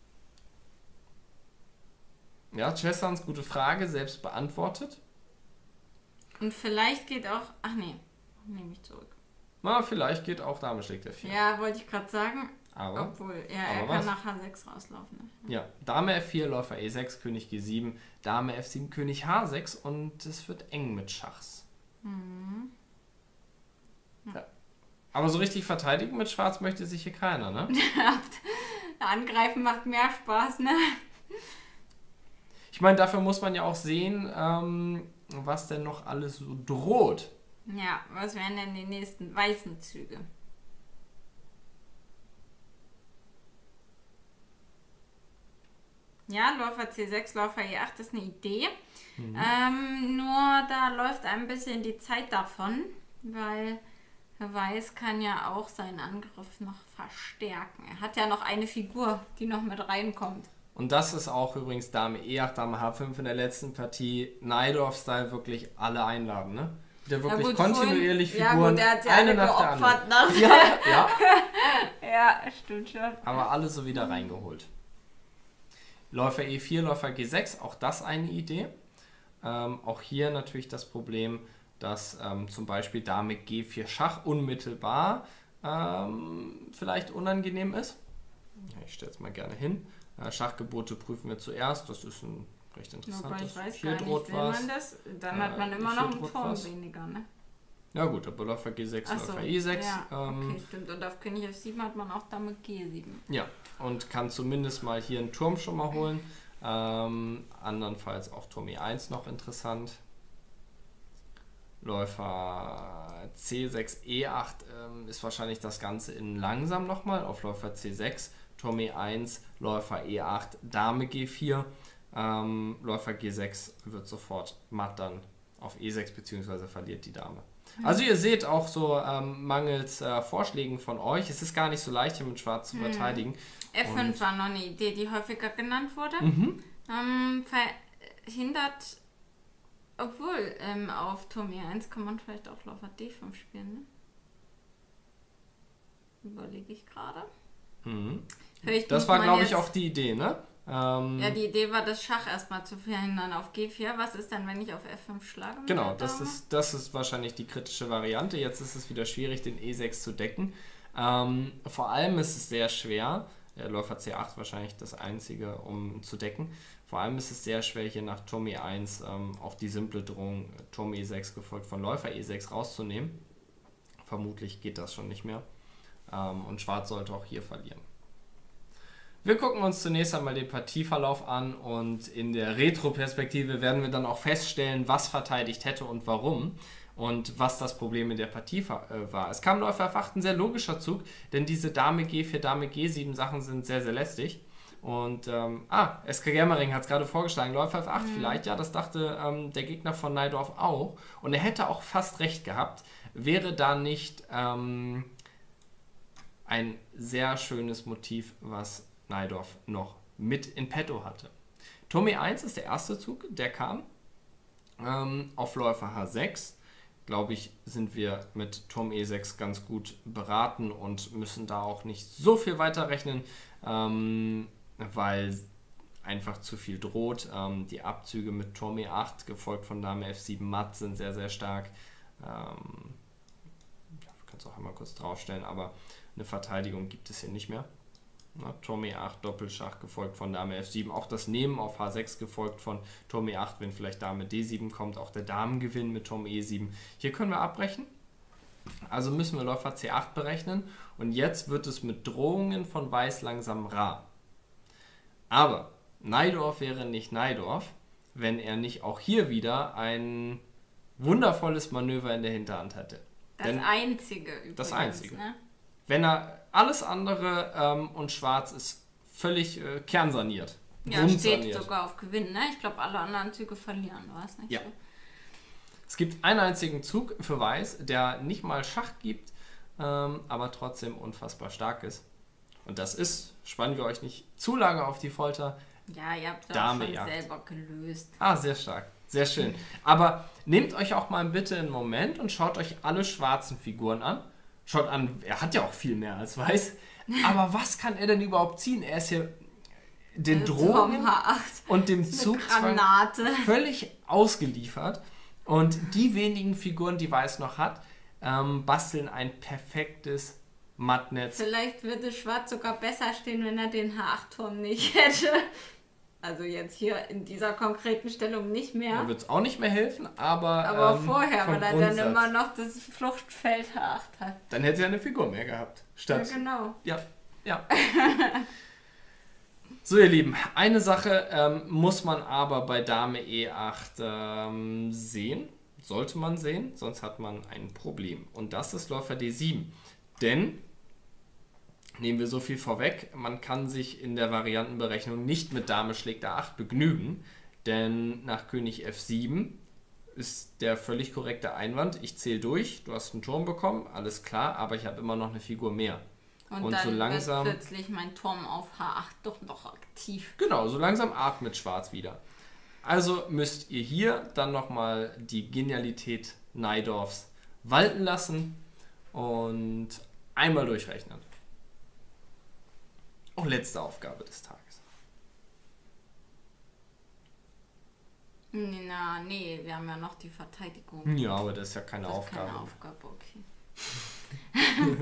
Ja, Chessans gute Frage, selbst beantwortet. Und vielleicht geht auch, ach nee, nehme ich zurück. Na, vielleicht geht auch Dame schlägt F vier. Ja, wollte ich gerade sagen. Aber, Obwohl, ja, er aber kann was? nach H sechs rauslaufen. Ne? Ja, Dame F vier, Läufer E sechs, König G sieben, Dame F sieben, König H sechs und es wird eng mit Schachs. Mhm. Ja. Ja. Aber so richtig verteidigen mit Schwarz möchte sich hier keiner, ne? Angreifen macht mehr Spaß, ne? Ich meine, dafür muss man ja auch sehen, ähm, was denn noch alles so droht. Ja, was wären denn die nächsten weißen Züge? Ja, Läufer C sechs, Läufer E acht ist eine Idee. Mhm. Ähm, nur da läuft ein bisschen die Zeit davon, weil Herr Weiß kann ja auch seinen Angriff noch verstärken. Er hat ja noch eine Figur, die noch mit reinkommt. Und das ist auch übrigens Dame E acht, Dame H fünf in der letzten Partie. Najdorf-Style wirklich alle einladen, ne? Der wirklich ja, gut, kontinuierlich vorhin, Figuren, ja, gut, der hat eine nach der anderen. Nach ja, ja. ja, stimmt schon. Aber alle so wieder reingeholt. Läufer E vier, Läufer G sechs, auch das eine Idee. Ähm, auch hier natürlich das Problem, dass ähm, zum Beispiel Dame G vier Schach unmittelbar ähm, vielleicht unangenehm ist. Ich stelle es mal gerne hin. Äh, Schachgebote prüfen wir zuerst. Das ist ein recht interessantes. Ja, ich weiß hier gar droht nicht, will was. man das? Dann äh, hat man immer noch einen Turm was. weniger, ne? Ja gut, aber Läufer G sechs, so, Läufer E sechs. Ja, ähm, okay, stimmt. Und auf König F sieben hat man auch Dame G sieben. Ja, und kann zumindest mal hier einen Turm schon mal holen. Ähm, andernfalls auch Turm E eins noch interessant. Läufer C sechs, E acht ähm, ist wahrscheinlich das Ganze in langsam nochmal auf Läufer C sechs, Turm E eins, Läufer E acht, Dame G vier, ähm, Läufer G sechs wird sofort matt dann auf E sechs bzw. verliert die Dame. Mhm. Also ihr seht auch so ähm, mangels äh, Vorschlägen von euch, es ist gar nicht so leicht hier mit Schwarz zu mhm. verteidigen. F fünf Und war noch eine Idee, die häufiger genannt wurde. Mhm. Ähm, verhindert, obwohl ähm, auf Turm E eins kann man vielleicht auch Läufer D fünf spielen, ne? Überlege ich gerade. Mhm. Das war, glaube ich, jetzt, auch die Idee, ne? Ähm, ja, die Idee war, das Schach erstmal zu verhindern auf G vier. Was ist dann, wenn ich auf F fünf schlage? Genau, das ist, das ist wahrscheinlich die kritische Variante. Jetzt ist es wieder schwierig, den E sechs zu decken. Ähm, vor allem ist es sehr schwer, der Läufer C acht wahrscheinlich das einzige, um zu decken. Vor allem ist es sehr schwer, hier nach Turm E eins ähm, auch die simple Drohung Turm E sechs gefolgt von Läufer E sechs rauszunehmen. Vermutlich geht das schon nicht mehr. Ähm, und Schwarz sollte auch hier verlieren. Wir gucken uns zunächst einmal den Partieverlauf an und in der Retro-Perspektive werden wir dann auch feststellen, was verteidigt hätte und warum und was das Problem in der Partie war. Es kam Läufer F acht, ein sehr logischer Zug, denn diese Dame G vier, Dame G sieben Sachen sind sehr, sehr lästig. Und, ähm, ah, S K Germering hat es gerade vorgeschlagen, Läufer F acht mhm. vielleicht, ja, das dachte ähm, der Gegner von Najdorf auch. Und er hätte auch fast recht gehabt, wäre da nicht ähm, ein sehr schönes Motiv, was Najdorf noch mit in petto hatte. Turm E eins ist der erste Zug, der kam. Ähm, auf Läufer H sechs, glaube ich, sind wir mit Turm E sechs ganz gut beraten und müssen da auch nicht so viel weiterrechnen, ähm, weil einfach zu viel droht. Ähm, die Abzüge mit Turm E acht, gefolgt von Dame F sieben matt, sind sehr, sehr stark. Ähm, ja, du kannst auch einmal kurz draufstellen, aber eine Verteidigung gibt es hier nicht mehr. Na, Turm E acht, Doppelschach, gefolgt von Dame F sieben. Auch das Nehmen auf H sechs, gefolgt von Turm E acht, wenn vielleicht Dame D sieben kommt. Auch der Damengewinn mit Turm E sieben. Hier können wir abbrechen. Also müssen wir Läufer C acht berechnen. Und jetzt wird es mit Drohungen von Weiß langsam rar. Aber Najdorf wäre nicht Najdorf, wenn er nicht auch hier wieder ein wundervolles Manöver in der Hinterhand hätte. Das Denn einzige übrigens. Das einzige. Ne? Wenn er alles andere ähm, und Schwarz ist völlig äh, kernsaniert. Ja, steht sogar auf Gewinn, ne? Ich glaube, alle anderen Züge verlieren, war es nicht ja. so? Es gibt einen einzigen Zug für Weiß, der nicht mal Schach gibt, ähm, aber trotzdem unfassbar stark ist. Und das ist, spannen wir euch nicht zu lange auf die Folter, ja, ihr habt das Dame schon jagt. selber gelöst. Ah, sehr stark. Sehr schön. Aber nehmt euch auch mal bitte einen Moment und schaut euch alle schwarzen Figuren an. Schaut an, er hat ja auch viel mehr als Weiß. Aber was kann er denn überhaupt ziehen? Er ist hier den Drohungen und dem Zugzwang völlig ausgeliefert. Und die wenigen Figuren, die Weiß noch hat, ähm, basteln ein perfektes Mattnetz. Vielleicht würde Schwarz sogar besser stehen, wenn er den H acht Turm nicht hätte. Also jetzt hier in dieser konkreten Stellung nicht mehr. Da wird es auch nicht mehr helfen, aber Aber ähm, vorher, weil er Grundsatz. dann immer noch das Fluchtfeld H acht hat. Dann hätte er eine Figur mehr gehabt. Statt. Ja, genau. Ja, ja. So, ihr Lieben, eine Sache ähm, muss man aber bei Dame E acht ähm, sehen. Sollte man sehen, sonst hat man ein Problem. Und das ist Läufer D sieben. Denn, nehmen wir so viel vorweg, man kann sich in der Variantenberechnung nicht mit Dame schlägt A acht begnügen, denn nach König F sieben ist der völlig korrekte Einwand. Ich zähle durch, du hast einen Turm bekommen, alles klar, aber ich habe immer noch eine Figur mehr. Und, Und dann so langsam. wird plötzlich mein Turm auf H acht doch noch aktiv. Genau, so langsam atmet Schwarz wieder. Also müsst ihr hier dann nochmal die Genialität Najdorfs walten lassen und einmal durchrechnen. Auch letzte Aufgabe des Tages. Na, nee, wir haben ja noch die Verteidigung. Ja, aber das ist ja keine Das ist Aufgabe. keine Aufgabe, okay.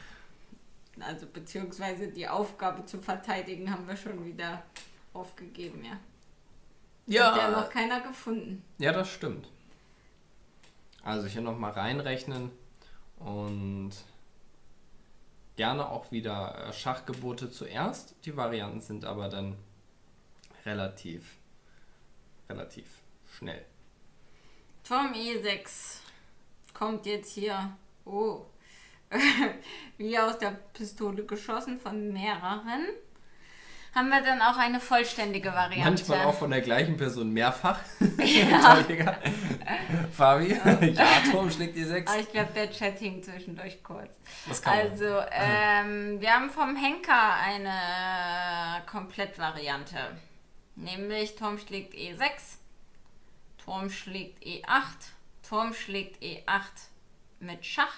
Also beziehungsweise die Aufgabe zu verteidigen haben wir schon wieder aufgegeben, ja. Ja, Hat ja noch keiner gefunden. ja, das stimmt. Also hier nochmal reinrechnen und gerne auch wieder äh, Schachgebote zuerst. Die Varianten sind aber dann relativ, relativ schnell. Turm E sechs kommt jetzt hier, oh, wie aus der Pistole geschossen von mehreren. Haben wir dann auch eine vollständige Variante. Manchmal auch von der gleichen Person mehrfach. Ja. Fabi, ja, Turm schlägt die sechs. Aber ich glaube, der Chat hing zwischendurch kurz. Das kann man. Also, ähm, wir haben vom Henker eine Komplettvariante. Nämlich Turm schlägt E sechs, Turm schlägt E acht, Turm schlägt E acht mit Schach.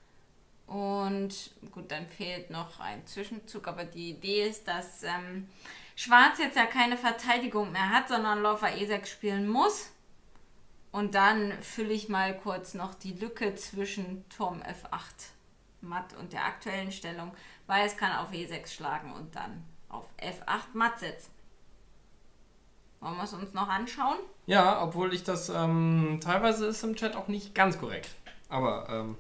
Und gut, dann fehlt noch ein Zwischenzug, aber die Idee ist, dass ähm, Schwarz jetzt ja keine Verteidigung mehr hat, sondern Läufer E sechs spielen muss. Und dann fülle ich mal kurz noch die Lücke zwischen Turm F acht matt und der aktuellen Stellung. Weiß kann auf E sechs schlagen und dann auf F acht matt setzen. Wollen wir es uns noch anschauen? Ja, obwohl ich das ähm, teilweise ist im Chat auch nicht ganz korrekt. Aber ähm,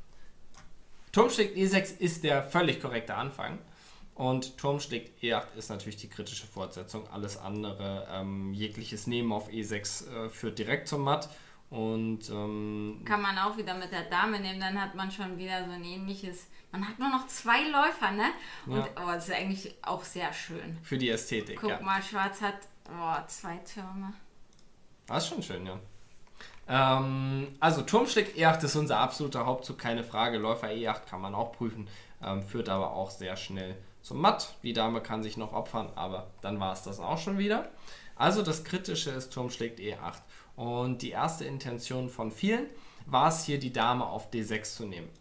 Turm schlägt E sechs ist der völlig korrekte Anfang. Und Turm schlägt E acht ist natürlich die kritische Fortsetzung. Alles andere, ähm, jegliches Nehmen auf E sechs äh, führt direkt zum Matt. Und ähm, kann man auch wieder mit der Dame nehmen, dann hat man schon wieder so ein ähnliches. Man hat nur noch zwei Läufer, ne? Und ja. oh, das ist eigentlich auch sehr schön. Für die Ästhetik, Guck ja. mal, Schwarz hat oh, zwei Türme. Das ist schon schön, ja. Ähm, also Turm schlägt E acht ist unser absoluter Hauptzug, keine Frage. Läufer E acht kann man auch prüfen, ähm, führt aber auch sehr schnell zum Matt. Die Dame kann sich noch opfern, aber dann war es das auch schon wieder. Also das Kritische ist, Turm schlägt E acht. Und die erste Intention von vielen war es hier, die Dame auf D sechs zu nehmen.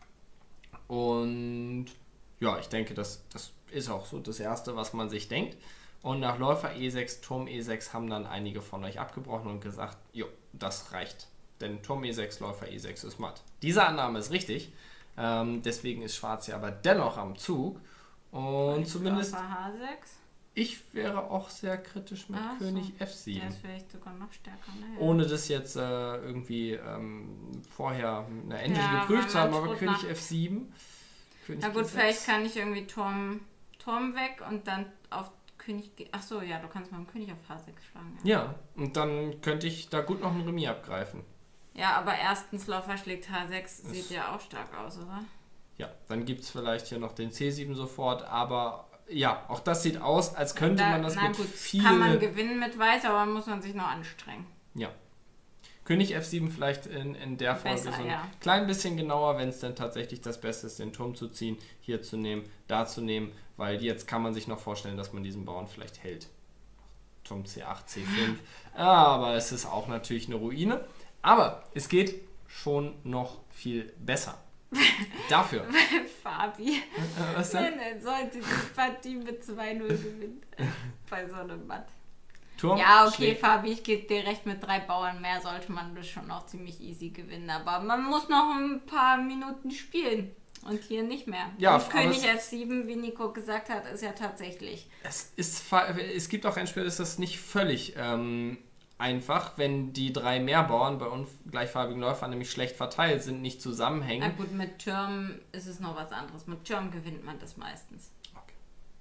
Und ja, ich denke, das, das ist auch so das Erste, was man sich denkt. Und nach Läufer E sechs, Turm E sechs haben dann einige von euch abgebrochen und gesagt, jo, das reicht. Denn Turm E sechs, Läufer E sechs ist matt. Diese Annahme ist richtig. Ähm, deswegen ist Schwarz ja aber dennoch am Zug. Und ich zumindest Läufer H sechs. ich wäre auch sehr kritisch mit Ach König so. F sieben. Der ist vielleicht sogar noch stärker, ne? Ohne das jetzt äh, irgendwie ähm, vorher eine Engine Ja, geprüft zu man haben, aber droht König nach- F sieben. König Na gut, G sechs. vielleicht kann ich irgendwie Turm, Turm weg und dann auf König G. Ach so, ja, du kannst mal einen König auf H sechs schlagen. Ja, Ja, und dann könnte ich da gut noch ein Remis abgreifen. ja, aber erstens Läufer schlägt H sechs, sieht ja auch stark aus, oder? Ja, dann gibt es vielleicht hier noch den C sieben sofort, aber ja, auch das sieht aus, als könnte Da- man das na mit gut, viel... kann man gewinnen mit Weiß, aber muss man sich noch anstrengen. Ja. König F sieben vielleicht in, in der Folge Besser, so ein ja. klein bisschen genauer, wenn es dann tatsächlich das Beste ist, den Turm zu ziehen, hier zu nehmen, da zu nehmen, weil jetzt kann man sich noch vorstellen, dass man diesen Bauern vielleicht hält. Turm C acht, C fünf, aber es ist auch natürlich eine Ruine. Aber es geht schon noch viel besser. Dafür. Fabi, Äh, was denn? wenn er sollte die Partie mit zwei null gewinnen. Bei so einem Matt. Turm Ja, okay, schlägt- Fabi, ich gebe dir recht, mit drei Bauern mehr sollte man das schon auch ziemlich easy gewinnen. Aber man muss noch ein paar Minuten spielen. Und hier nicht mehr. Ja, und aber König es- F sieben, wie Nico gesagt hat, ist ja tatsächlich. Es, ist, fa- es gibt auch ein Spiel, das ist nicht völlig ähm, einfach, wenn die drei Mehrbauern bei ungleichfarbigen Läufern nämlich schlecht verteilt sind, nicht Na zusammenhängen. gut, mit Türmen ist es noch was anderes. Mit Türmen gewinnt man das meistens. Okay.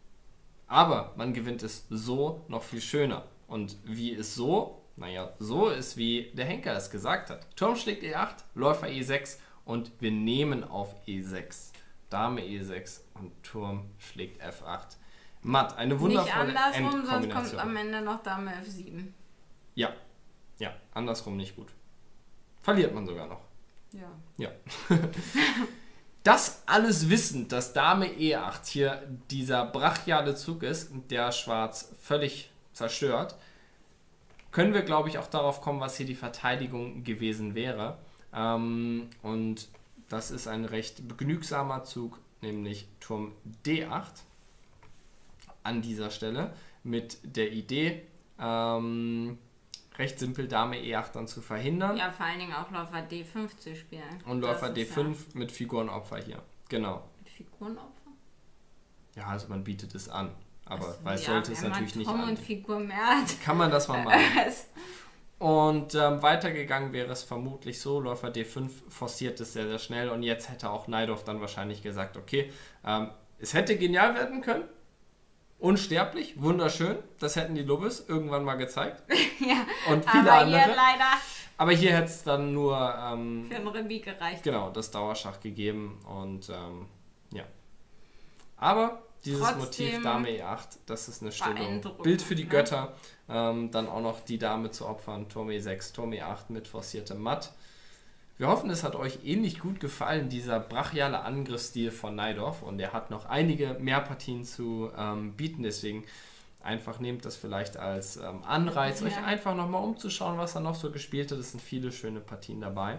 Aber man gewinnt es so noch viel schöner. Und wie ist so? Naja, so ist, wie der Henker es gesagt hat. Turm schlägt E acht, Läufer E sechs und wir nehmen auf E sechs. Dame E sechs und Turm schlägt F acht. Matt, eine Nicht wundervolle andersrum, sonst kommt Endkombination. am Ende noch Dame F sieben. Ja, ja, andersrum nicht gut. Verliert man sogar noch. Ja. Ja. Das alles wissend, dass Dame E acht hier dieser brachiale Zug ist, der Schwarz völlig zerstört, können wir, glaube ich, auch darauf kommen, was hier die Verteidigung gewesen wäre. Ähm, und das ist ein recht begnügsamer Zug, nämlich Turm D acht an dieser Stelle mit der Idee, ähm, recht simpel Dame E acht dann zu verhindern. Ja, vor allen Dingen auch Läufer D fünf zu spielen. Und Läufer D fünf ja. mit Figurenopfer hier. Genau. Mit Figurenopfer? Ja, also man bietet es an. Aber also, weil ja, sollte es natürlich nicht an. Und Figur mehr hat. Kann man das mal machen. Und ähm, weitergegangen wäre es vermutlich so, Läufer D fünf forciert es sehr, sehr schnell und jetzt hätte auch Najdorf dann wahrscheinlich gesagt, okay, ähm, es hätte genial werden können, unsterblich, wunderschön, das hätten die Lubbes irgendwann mal gezeigt. Ja, und viele aber andere. Hier leider aber hier hätte es dann nur ähm, für ein Remis gereicht. Genau, das Dauerschach gegeben und ähm, ja. Aber dieses Trotzdem Motiv Dame E acht, das ist eine Stellung. Bild für die Götter. Ähm, dann auch noch die Dame zu opfern. Turm E sechs, Turm E acht mit forciertem Matt. Wir hoffen, es hat euch ähnlich gut gefallen, dieser brachiale Angriffsstil von Najdorf. Und er hat noch einige mehr Partien zu ähm, bieten. Deswegen einfach nehmt das vielleicht als ähm, Anreiz, ja. euch einfach nochmal umzuschauen, was er noch so gespielt hat. Es sind viele schöne Partien dabei.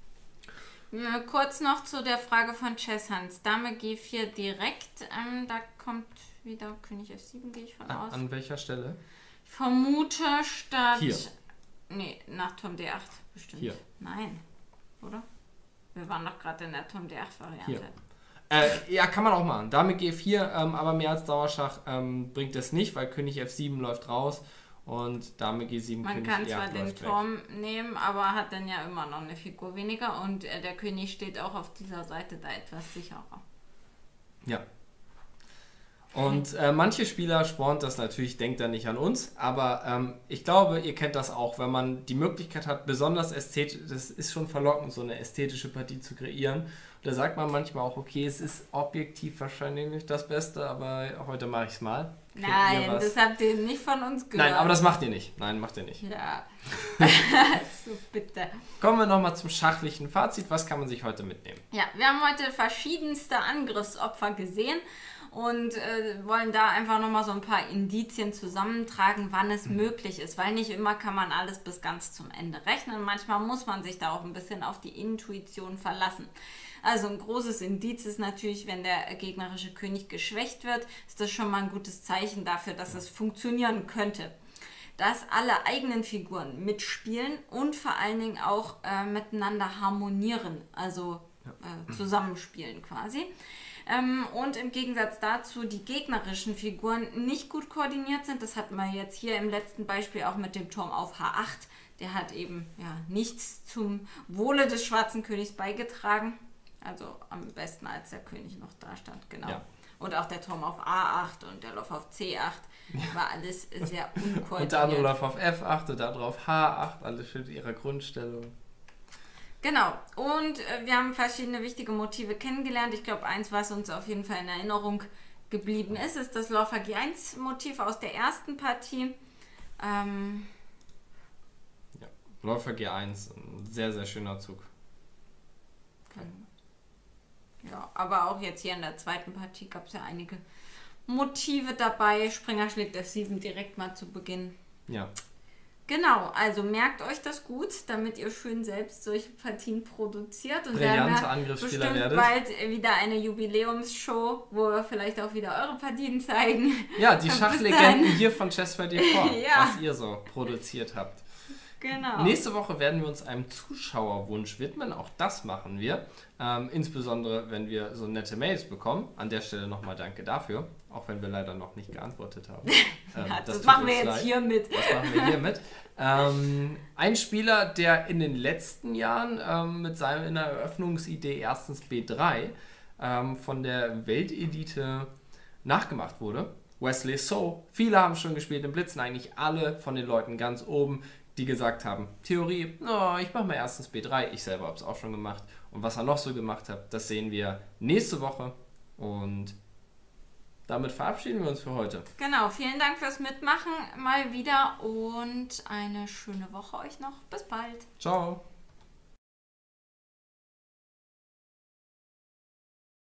Kurz noch zu der Frage von Chess-Hans. Dame G vier direkt, ähm, da kommt wieder König F sieben, gehe ich von an, aus. An welcher Stelle? Ich vermute statt... Hier. Nee, nach Turm D acht bestimmt. Hier. Nein, oder? Wir waren doch gerade in der Turm D acht Variante. Hier. Äh, ja, kann man auch machen. Dame G vier, ähm, aber mehr als Dauerschach ähm, bringt es nicht, weil König F sieben läuft raus. Und Dame G sieben, Man König kann E acht zwar den läuft Turm weg. nehmen, aber hat dann ja immer noch eine Figur weniger und äh, der König steht auch auf dieser Seite da etwas sicherer. Ja. Und äh, manche Spieler spornt das natürlich, denkt er nicht an uns, aber ähm, ich glaube, ihr kennt das auch, wenn man die Möglichkeit hat, besonders ästhetisch, das ist schon verlockend, so eine ästhetische Partie zu kreieren. Und da sagt man manchmal auch, okay, es ist objektiv wahrscheinlich nicht das Beste, aber heute mache ich es mal. Kriegt Nein, das habt ihr nicht von uns gehört. Nein, aber das macht ihr nicht. Nein, macht ihr nicht. Ja. So, bitte. Kommen wir nochmal zum schachlichen Fazit. Was kann man sich heute mitnehmen? Ja, wir haben heute verschiedenste Angriffsopfer gesehen und äh, wollen da einfach nochmal so ein paar Indizien zusammentragen, wann es mhm. möglich ist, weil nicht immer kann man alles bis ganz zum Ende rechnen. Manchmal muss man sich da auch ein bisschen auf die Intuition verlassen. Also ein großes Indiz ist natürlich, wenn der gegnerische König geschwächt wird, ist das schon mal ein gutes Zeichen dafür, dass es funktionieren könnte. Dass alle eigenen Figuren mitspielen und vor allen Dingen auch äh, miteinander harmonieren, also äh, zusammenspielen quasi. Ähm, und im Gegensatz dazu die gegnerischen Figuren nicht gut koordiniert sind. Das hatten wir jetzt hier im letzten Beispiel auch mit dem Turm auf H acht. Der hat eben ja, nichts zum Wohle des schwarzen Königs beigetragen. Also am besten, als der König noch da stand, genau. Ja. Und auch der Turm auf A acht und der Lauf auf C acht war alles sehr unkoordiniert. Und der andere Lauf auf F acht und der andere auf H acht, alles für ihre Grundstellung. Genau, und äh, wir haben verschiedene wichtige Motive kennengelernt. Ich glaube, eins, was uns auf jeden Fall in Erinnerung geblieben ist, ist das Läufer G eins Motiv aus der ersten Partie. Ähm, ja, Läufer G eins, ein sehr, sehr schöner Zug. Okay. Ja, aber auch jetzt hier in der zweiten Partie gab es ja einige Motive dabei. Springer schlägt F sieben direkt mal zu Beginn. Ja. Genau, also merkt euch das gut, damit ihr schön selbst solche Partien produziert. Und brillante Angriffsspieler werdet. Bald wieder eine Jubiläumsshow, wo wir vielleicht auch wieder eure Partien zeigen. Ja, die Schachlegenden hier von Chess bei dir vor, ja. was ihr so produziert habt. Genau. Nächste Woche werden wir uns einem Zuschauerwunsch widmen. Auch das machen wir. Ähm, insbesondere, wenn wir so nette Mails bekommen. An der Stelle nochmal danke dafür. Auch wenn wir leider noch nicht geantwortet haben. Ähm, ja, das das machen wir jetzt leid. hier mit. Das machen wir hier mit. Ähm, ein Spieler, der in den letzten Jahren ähm, mit seiner Eröffnungsidee erstens B drei ähm, von der Weltelite nachgemacht wurde. Wesley So. Viele haben schon gespielt im Blitzen. Eigentlich alle von den Leuten ganz oben, die gesagt haben, Theorie, oh, ich mache mal erstens B drei, ich selber habe es auch schon gemacht. Und was er noch so gemacht hat, das sehen wir nächste Woche. Und damit verabschieden wir uns für heute. Genau, vielen Dank fürs Mitmachen mal wieder und eine schöne Woche euch noch. Bis bald. Ciao.